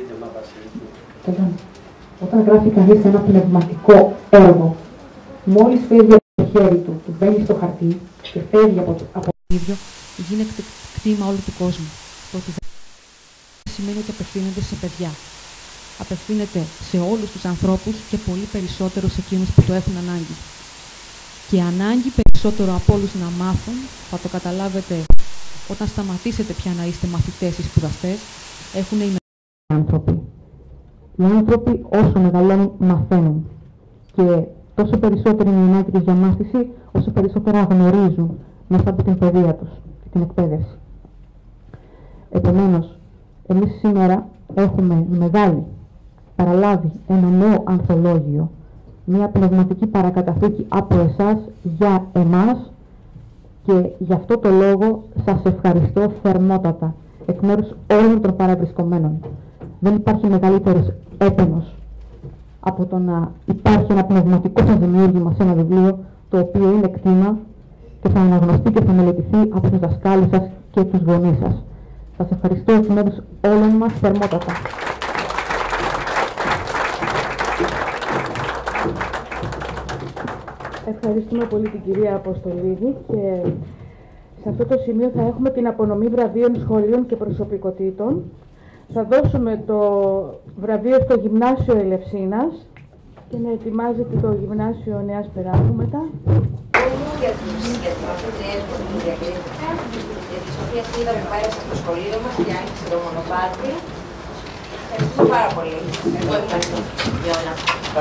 όταν γράφει κανείς ένα πνευματικό έργο, μόλις φεύγει από το χέρι του, του μπαίνει στο χαρτί και φεύγει από, από ίδιο γίνεται κτήμα όλου του κόσμου. Το ότι δεν σημαίνει ότι απευθύνεται σε παιδιά. Απευθύνεται σε όλους τους ανθρώπους και πολύ περισσότερο σε εκείνους που το έχουν ανάγκη. Και ανάγκη περισσότερο από όλους να μάθουν, θα το καταλάβετε όταν σταματήσετε πια να είστε μαθητές ή σπουδαστές, έχουν οι άνθρωποι. Οι άνθρωποι όσο μεγαλώνουν μαθαίνουν. Και τόσο περισσότερη είναι η ανάγκη της για μάθηση, όσο περισσότερα γνωρίζουν μέσα από την παιδεία τους και την εκπαίδευση. Επομένως, εμείς σήμερα έχουμε μεγάλη παραλάβει ένα νέο ανθολόγιο, μια πνευματική παρακαταθήκη από εσάς για εμάς και γι' αυτό το λόγο σας ευχαριστώ θερμότατα εκ μέρους όλων των παραβρισκομένων. Δεν υπάρχει μεγαλύτερος έπαινος από το να υπάρχει ένα πνευματικό σας δημιούργημα σε ένα βιβλίο το οποίο είναι κτήμα και θα αναγνωστεί και θα μελετηθεί από τους δασκάλους σας και τους γονείς σας. Σας ευχαριστώ εκ μέρους όλων μας θερμότατα. Ευχαριστούμε πολύ την κυρία Αποστολίδη και σε αυτό το σημείο θα έχουμε την απονομή βραβείων σχολείων και προσωπικότητων. Θα δώσουμε το βραβείο στο Γυμνάσιο Ελευσίνας και να ετοιμάζεται το Γυμνάσιο Νέας Περάγου μετά. Για τους μαθητές που διακρίθηκαν, για τις οποίες είδαμε πάλι στο σχολείο μας και άνοιξε το μονοπάτι. Ευχαριστούμε πάρα πολύ. Εγώ ευχαριστώ για όλα.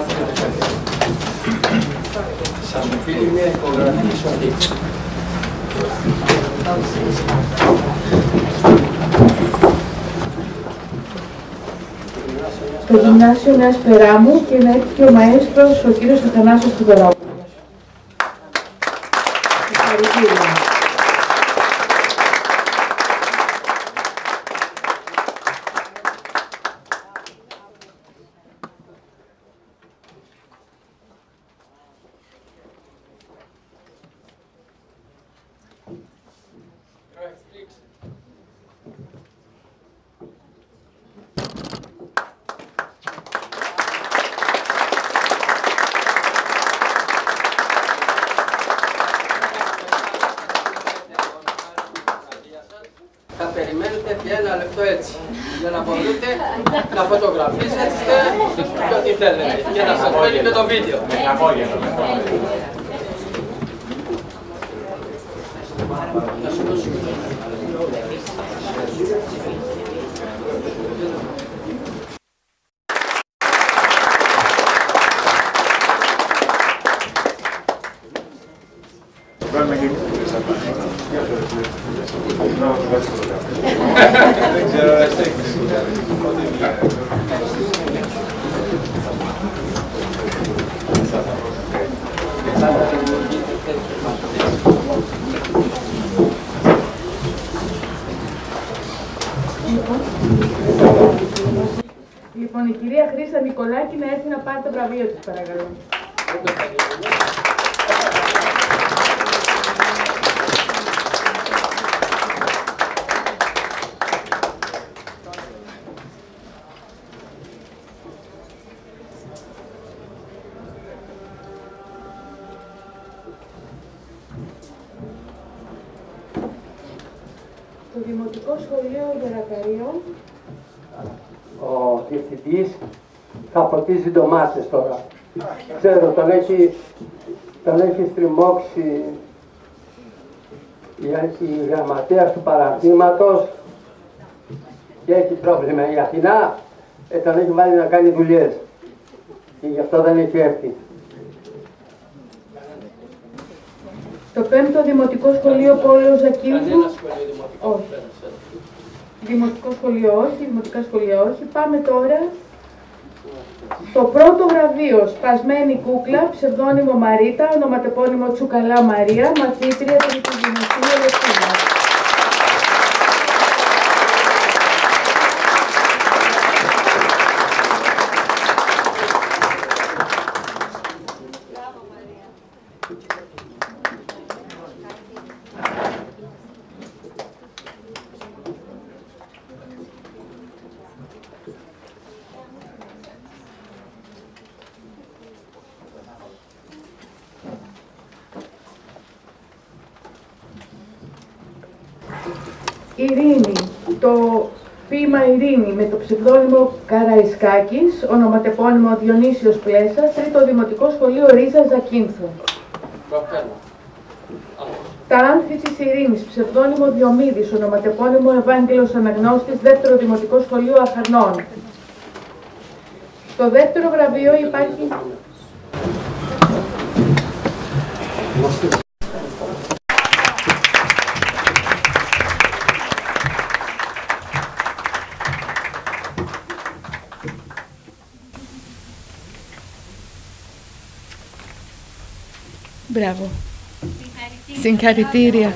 Σας οφείλει μια υπογραφή σωστή. Στο Γυμνάσιο Νέας Περάμου και να έρθει και ο μαέστρος, ο κύριος Αθανάσιος Tudorόπουλος. Ευχαριστώ. Θα περιμένετε και ένα λεπτό έτσι, για να μπορείτε να φωτογραφίσετε και ό,τι θέλετε και να σας φέρει και το βίντεο. Δεν ξέρω, Λοιπόν, η κυρία Χρύσα Νικολάκη να έρθει να πάρει το βραβείο της, παρακαλώ. Το Δημοτικό Σχολείο Γερακαρίων. Ο διευθυντής θα ποτίζει ντομάτες τώρα. Ξέρω, τον έχει, τον έχει στριμώξει η, η γραμματέας του παραρτήματος και έχει πρόβλημα. Η Αθηνά ε, τον έχει βάλει να κάνει δουλειές και γι' αυτό δεν έχει έρθει. Το πέμπτο Δημοτικό Σχολείο Πόλεως Ζακίνθου. Όχι. Δημοτικό σχολείο όχι, δημοτικά σχολεία όχι. Πάμε τώρα στο πρώτο βραβείο. Σπασμένη κούκλα, ψευδόνυμο Μαρίτα, ονοματεπώνυμο Τσουκαλά Μαρία, μαθήτρια του Δημοτικού Ελευθερίας. Ειρήνη, το ποίημα Ειρήνη με το ψευδόνυμο Καραϊσκάκης, ονοματεπώνυμο Διονύσιος Πλέσας, τρίτο Δημοτικό Σχολείο Ρίζα Ζακίνθου. Τα Άνθη της Ειρήνης, ψευδόνυμο Διομήδης, ονοματεπώνυμο Ευάγγελος Αναγνώστης, δεύτερο Δημοτικό Σχολείο Αχαρνών. Στο δεύτερο βραβείο υπάρχει... Μπράβο. Συγχαρητήρια.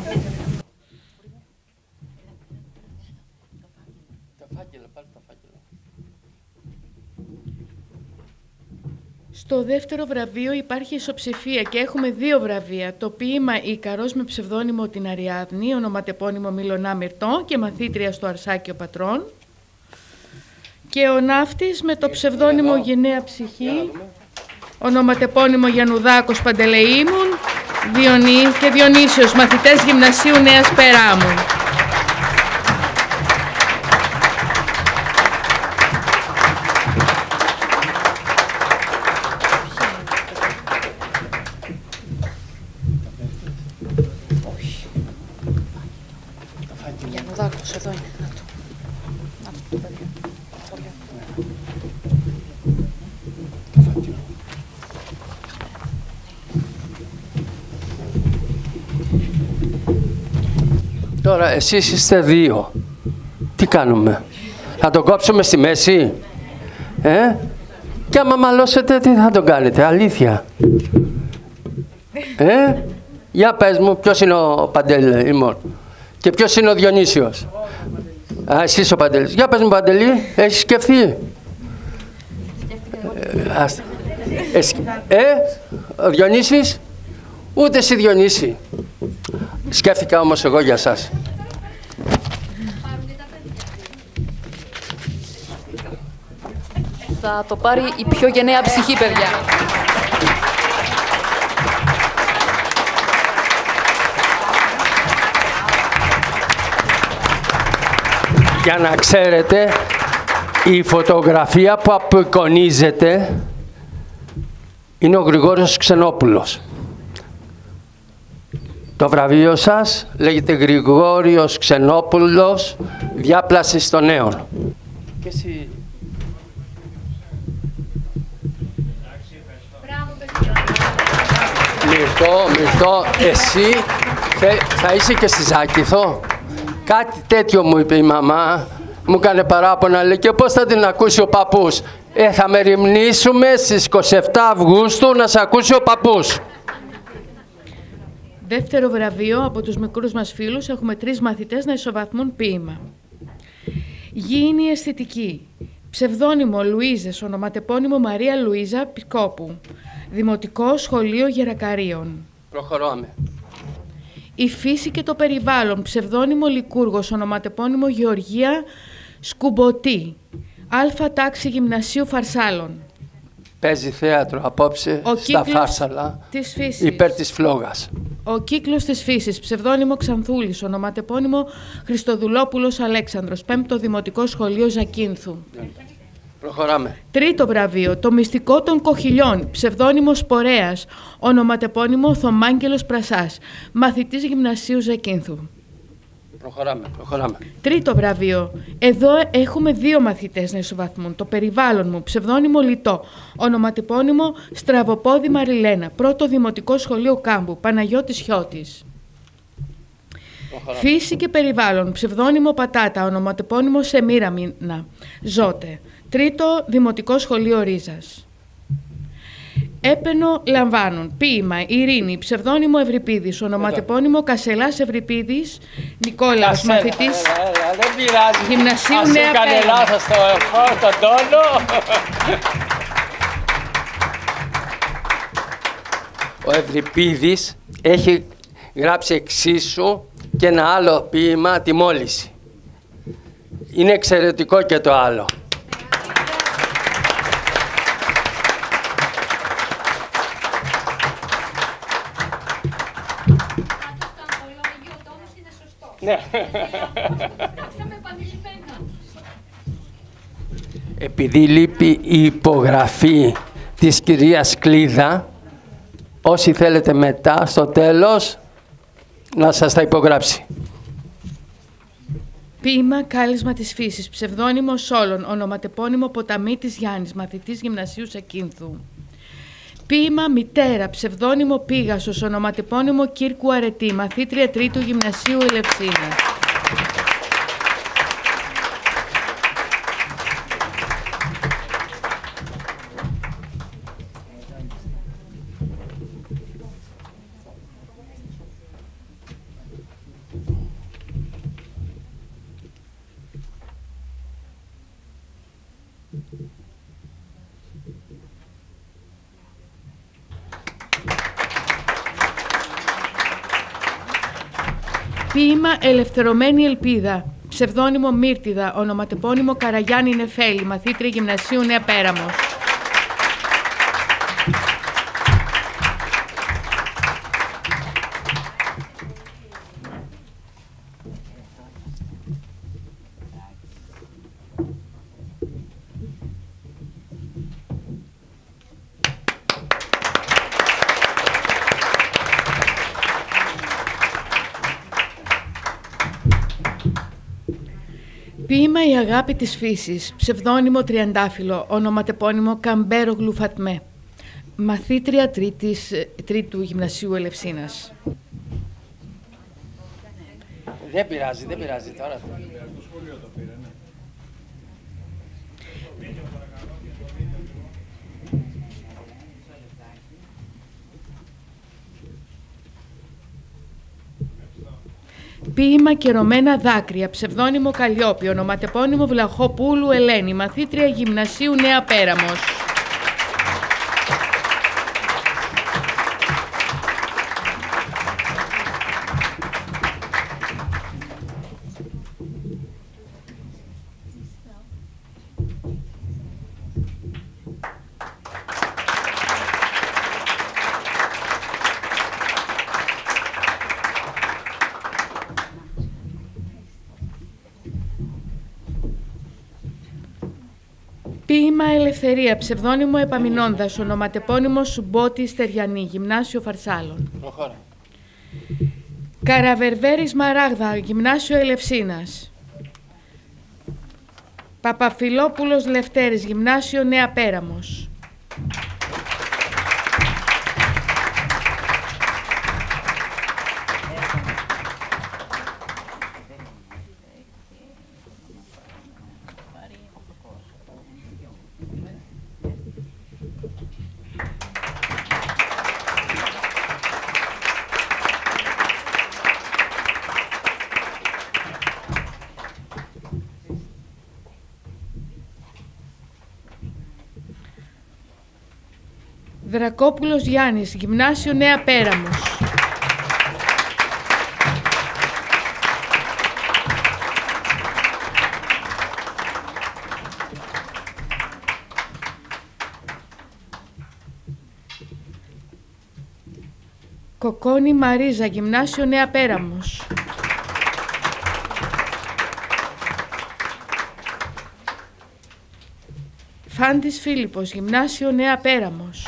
Στο δεύτερο βραβείο υπάρχει ισοψηφία και έχουμε δύο βραβεία. Το ποίημα Ικαρός με ψευδόνυμο την Αριάδνη, ονοματεπώνυμο Μιλονά Μυρτώ και μαθήτρια στο Αρσάκιο Πατρών. Και ο Ναύτης με το ψευδόνυμο Γενναία Ψυχή, ονοματεπώνυμο Γιαννουδάκος Παντελεήμων Διονύ και Διονύσιος, μαθητές Γυμνασίου Νέας Περάμου. Γιαννουδάκος, εδώ είναι. Να το. Να το, το παιδί. Τώρα εσείς είστε δύο. Τι κάνουμε? Θα τον κόψουμε στη μέση? Ε? Και άμα μαλώσετε τι θα τον κάνετε? Αλήθεια. Ε? Για πες μου ποιος είναι ο Παντελεήμων και ποιος είναι ο Διονύσιος? Α, εσείς ο Παντελής. Για πες μου Παντελή, έχεις σκεφτεί? Ε, άστα. Ε, ο Διονύσης? Ούτε εσύ Διονύση. Σκέφτηκα όμως εγώ για σας. Θα το πάρει η πιο γενναία ψυχή, παιδιά. Για να ξέρετε, η φωτογραφία που απεικονίζεται είναι ο Γρηγόριος Ξενόπουλος. Το βραβείο σας λέγεται Γρηγόριος Ξενόπουλος, διάπλασης των νέων. Και εσύ... Μυρτώ, Μυρτώ, εσύ θα είσαι και στη Ζάκηθο? Κάτι τέτοιο μου είπε η μαμά, μου έκανε παράπονα, λέει, και πώς θα την ακούσει ο παππούς? Ε, θα μεριμνήσουμε στις είκοσι επτά Αυγούστου να σε ακούσει ο παππούς. Δεύτερο βραβείο από τους μικρούς μας φίλους, έχουμε τρεις μαθητές να ισοβαθμούν ποίημα. Γήινη αισθητική. Ψευδόνυμο Λουίζες, ονοματεπώνυμο Μαρία Λουίζα Πικόπου. Δημοτικό Σχολείο Γερακαρίων. Προχωράμε. Η φύση και το περιβάλλον. Ψευδόνυμο Λικούργος, ονοματεπώνυμο Γεωργία Σκουμποτή. Αλφα τάξη Γυμνασίου Φαρσάλων. Παίζει θέατρο απόψε Ο στα Φάρσαλα της φύσης. Υπέρ της φλόγας. Ο κύκλος της φύσης, ψευδόνυμο Ξανθούλης, ονοματεπώνυμο Χριστοδουλόπουλος Αλέξανδρος, πέμπτο Δημοτικό Σχολείο Ζακίνθου. Προχωράμε. Τρίτο βραβείο, το μυστικό των Κοχυλιών, ψευδόνυμο Σπορέας, ονοματεπώνυμο Θωμάγγελος Πρασάς, μαθητής Γυμνασίου Ζακίνθου. Προχωράμε, προχωράμε. Τρίτο βραβείο. Εδώ έχουμε δύο μαθητές να ισοβαθμούν. Το περιβάλλον μου, ψευδόνυμο Λιτό, ονοματεπώνυμο Στραβοπόδη Μαριλένα, πρώτο Δημοτικό Σχολείο Κάμπου, Παναγιώτης Χιώτης. Φύση και περιβάλλον, ψευδόνυμο Πατάτα, ονοματεπώνυμο Σεμίραμινα, Ζώτε, τρίτο Δημοτικό Σχολείο Ρίζας. Έπαινο λαμβάνουν ποίημα Ειρήνη, ψευδόνυμο Ευρυπίδης, ονοματεπώνυμο Κασελάς Ευρυπίδης Νικόλαος, μαθητής Γυμνασίου Νέα Πέρα. Ο Ευρυπίδης έχει γράψει εξίσου και ένα άλλο ποίημα, τη Μόλυση. Είναι εξαιρετικό και το άλλο. Ναι. Επειδή λείπει η υπογραφή της κυρίας Κλίδα, όσοι θέλετε μετά, στο τέλος, να σας τα υπογράψει. Ποίημα «Κάλεσμα της φύσης», ψευδόνυμο Σόλων, ονοματεπώνυμο Ποταμίτης Γιάννης, μαθητής Γυμνασίου Σακίνθου. Ποίημα «Μητέρα», ψευδόνυμο Πίγασος, ονοματεπώνυμο Κύρκου Αρετή, μαθήτρια Τρίτου Γυμνασίου Ελευσίνας. Ποίημα «Ελευθερωμένη Ελπίδα», ψευδόνυμο Μύρτιδα, ονοματεπώνυμο Καραγιάννη Νεφέλη, μαθήτρια Γυμνασίου Νέα Πέραμος. Ποίημα «Η αγάπη της φύσης», ψευδόνυμο Τριαντάφυλλο, ονοματεπώνυμο Καμπέρογλου Φατμέ, μαθήτρια τρίτης, Τρίτου Γυμνασίου Ελευσίνας. Δεν πειράζει, δεν πειράζει τώρα. Ποίημα «Κερωμένα δάκρυα», ψευδόνυμο Καλλιόπη, ονοματεπώνυμο Βλαχοπούλου Ελένη, μαθήτρια Γυμνασίου Νέα Πέραμος. Ποίημα «Ελευθερία», ψευδόνυμο Επαμεινώντας, ονοματεπώνυμο Σουμπότη Στεριανή, Γυμνάσιο Φαρσάλων. Προχώρα. Καραβερβέρης Μαράγδα, Γυμνάσιο Ελευσίνας. Παπαφιλόπουλος Λευτέρης, Γυμνάσιο Νέα Πέραμος. Δρακόπουλος Γιάννης, Γυμνάσιο Νέα Πέραμος. Κοκόνη Μαρίζα, Γυμνάσιο Νέα Πέραμος. Φάντης Φίλιππος, Γυμνάσιο Νέα Πέραμος.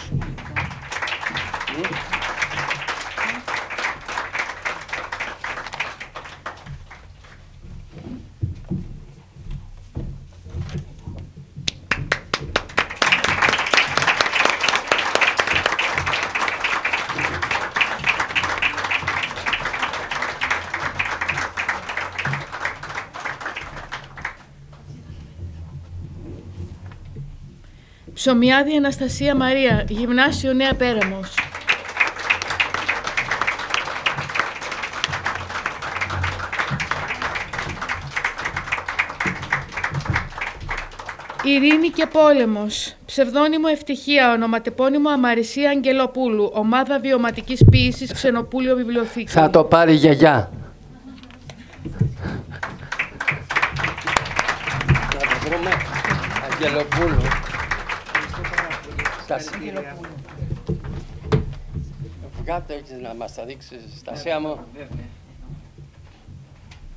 Ψωμιάδη Αναστασία Μαρία, Γυμνάσιο Νέα Πέραμος. Ειρήνη και Πόλεμος, ψευδόνυμο Ευτυχία, ονοματεπώνυμο Αμαρισία Αγγελοπούλου, ομάδα βιωματικής ποίησης, Ξενοπούλιο Βιβλιοθήκη. Θα το πάρει η γιαγιά. Να το βρούμε. Αγγελοπούλου. Βγάτε έτσι να μας τα δείξεις, Στασία μου.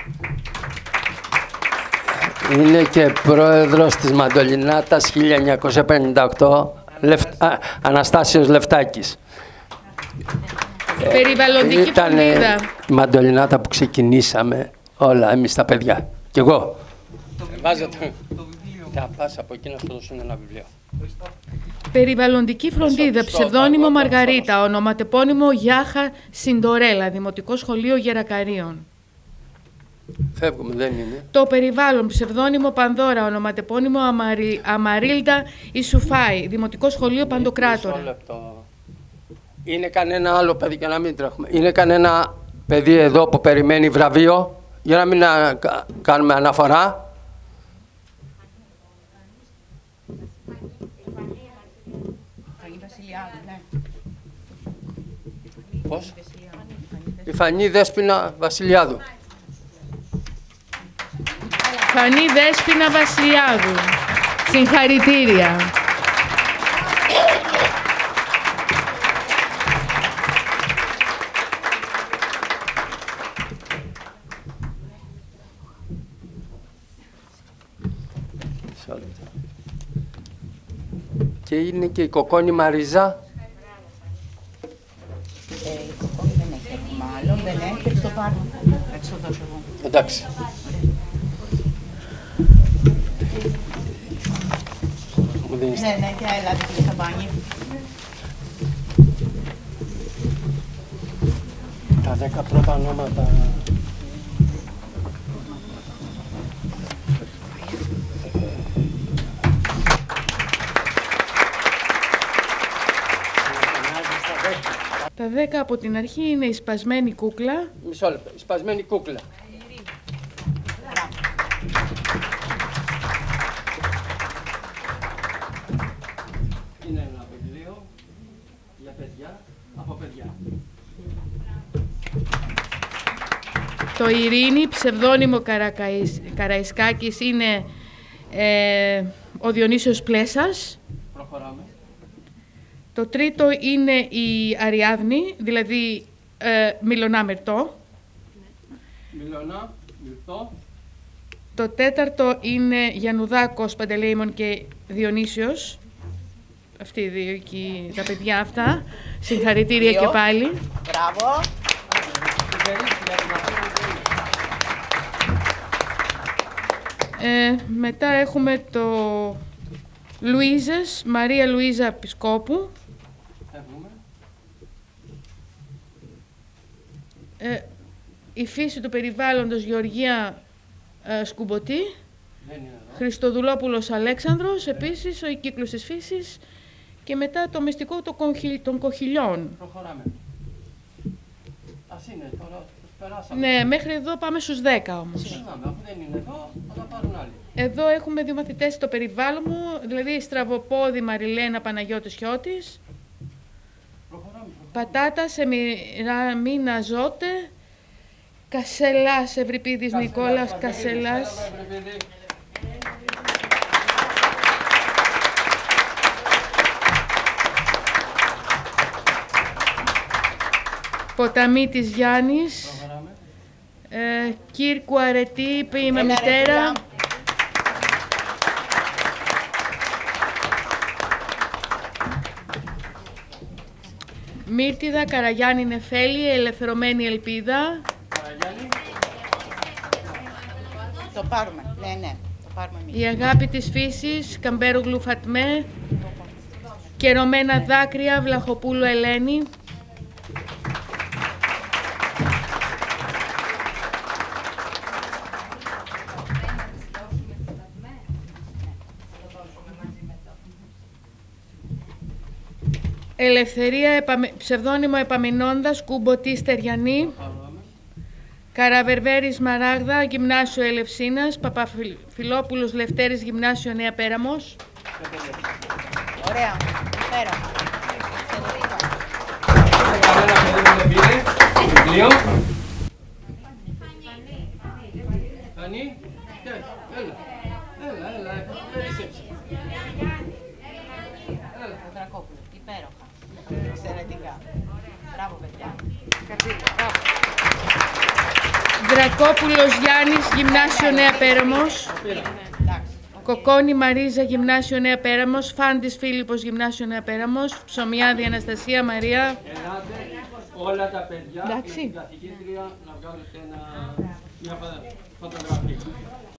Είναι και πρόεδρος της Μαντολινάτας χίλια εννιακόσια πενήντα οκτώ, Λεφ... Α, Αναστάσιος Λεφτάκης. Περιβαλλοντική ε, Ήταν φροντίδα. η Μαντολινάτα που ξεκινήσαμε όλα εμείς τα παιδιά. Κι εγώ. Βάζετε. Θα πας από εκεί να σου δώσουν ένα βιβλίο. Περιβαλλοντική φροντίδα, ψευδόνυμο Μαργαρίτα, ονοματεπώνυμο Γιάχα Συντορέλα, Δημοτικό Σχολείο Γερακαρίων. Φεύγουμε, δεν είναι. Το περιβάλλον, ψευδόνυμο Πανδώρα, ονοματεπώνυμο Αμαρι... Αμαρίλντα Ισουφάη, Δημοτικό Σχολείο Παντοκράτορα. Μισό λεπτό. Είναι κανένα άλλο παιδί, για να μην τρέχουμε. Είναι κανένα παιδί εδώ που περιμένει βραβείο, για να μην α, κάνουμε αναφορά. Πώς? Η Φανή Δέσποινα Βασιλιάδου. Φανή Δέσποινα Βασιλιάδου. Συγχαρητήρια. Και είναι και η Κοκόνη Μαρίζα. Ε, η Κοκόνη δεν έχει, μάλλον δεν έχει, το πάρω. Θα της το δώσω εγώ. Εντάξει. Ναι, ναι, και ελάτε και στα μπάνια. Τα δέκα πρώτα ονόματα. Τα δέκα από την αρχή είναι η σπασμένη κούκλα. Μισό λεπτό. Η σπασμένη κούκλα. Είναι ένα βιβλίο για παιδιά, από παιδιά. Το Ειρήνη, ψευδόνυμο Καρακαΐς, Καραϊσκάκης, είναι ε, ο Διονύσιος Πλέσας. Προχωράμε. Το τρίτο είναι η Αριάδνη, δηλαδή ε, Μιλωνά Μερτό. Μιλωνά, Μερτό. Το τέταρτο είναι Γιαννουδάκος, Παντελεήμων και Διονύσιος. Αυτοί οι δύο εκεί, τα παιδιά αυτά. Συγχαρητήρια Δύο. και πάλι. Μπράβο. Ε, μετά έχουμε το Λουίζες, Μαρία Λουίζα Πισκόπου. Ε, η φύση του περιβάλλοντος Γεωργία ε, Σκουμποτή. Χριστοδουλόπουλος Αλέξανδρος, επίσης ο κύκλος της φύσης. Και μετά το μυστικό των, κοχυλ, των κοχυλιών. Προχωράμε. Ας είναι τώρα, περάσαμε. Ναι, μέχρι εδώ πάμε στους δέκα όμως. Συγγνώμη, αφού δεν είναι εδώ, θα τα πάρουν άλλοι. Εδώ έχουμε δύο μαθητές στο περιβάλλον μου, δηλαδή Στραβοπόδη Μαριλένα Παναγιώτης Χιώτης. Προχωράμε. Πατάτα σε Μίνα Ζώτε. Κασελάς Ευρυπίδης Νικόλας Κασελάς. Ποταμίτης Γιάννης. Ε, Κύρκου Αρετή, ποίημα μητέρα. Μύρτιδα Καραγιάννη Νεφέλη, Ελευθερωμένη Ελπίδα. Καραγιάννη. Το πάρουμε, ναι, ναι, το πάρουμε εμείς. Η αγάπη της φύσης, Καμπέρογλου Φατμέ. Κερωμένα δάκρυα, Βλαχοπούλου Ελένη. Ελευθερία, επαμε... ψευδόνυμο Επαμεινώντας, Κουμποτή Στεριανή. Καραβερβέρης Μαράγδα, Γυμνάσιο Ελευσίνας. Παπαφιλόπουλος Λευτέρης, Γυμνάσιο Νέα Πέραμος. Ωραία, πέρα. Βιβλίο. Φανή, έλα, έλα, έλα, περίσσεψε. Δρακόπουλο, υπέροχα. Εξαιρετικά. Μπράβο, παιδιά. Δρακόπουλος Γιάννης, Γυμνάσιο Νέα Πέραμος. Κοκόνη Μαρίζα, Γυμνάσιο Νέα Πέραμος. Φάντης Φίλιππος, Γυμνάσιο Νέα Πέραμος. Ψωμιάδη Αναστασία Μαρία. Ελάτε όλα τα παιδιά Εντάξει. με την καθηγήτρια να βγάλετε ένα, μια φωτογραφία.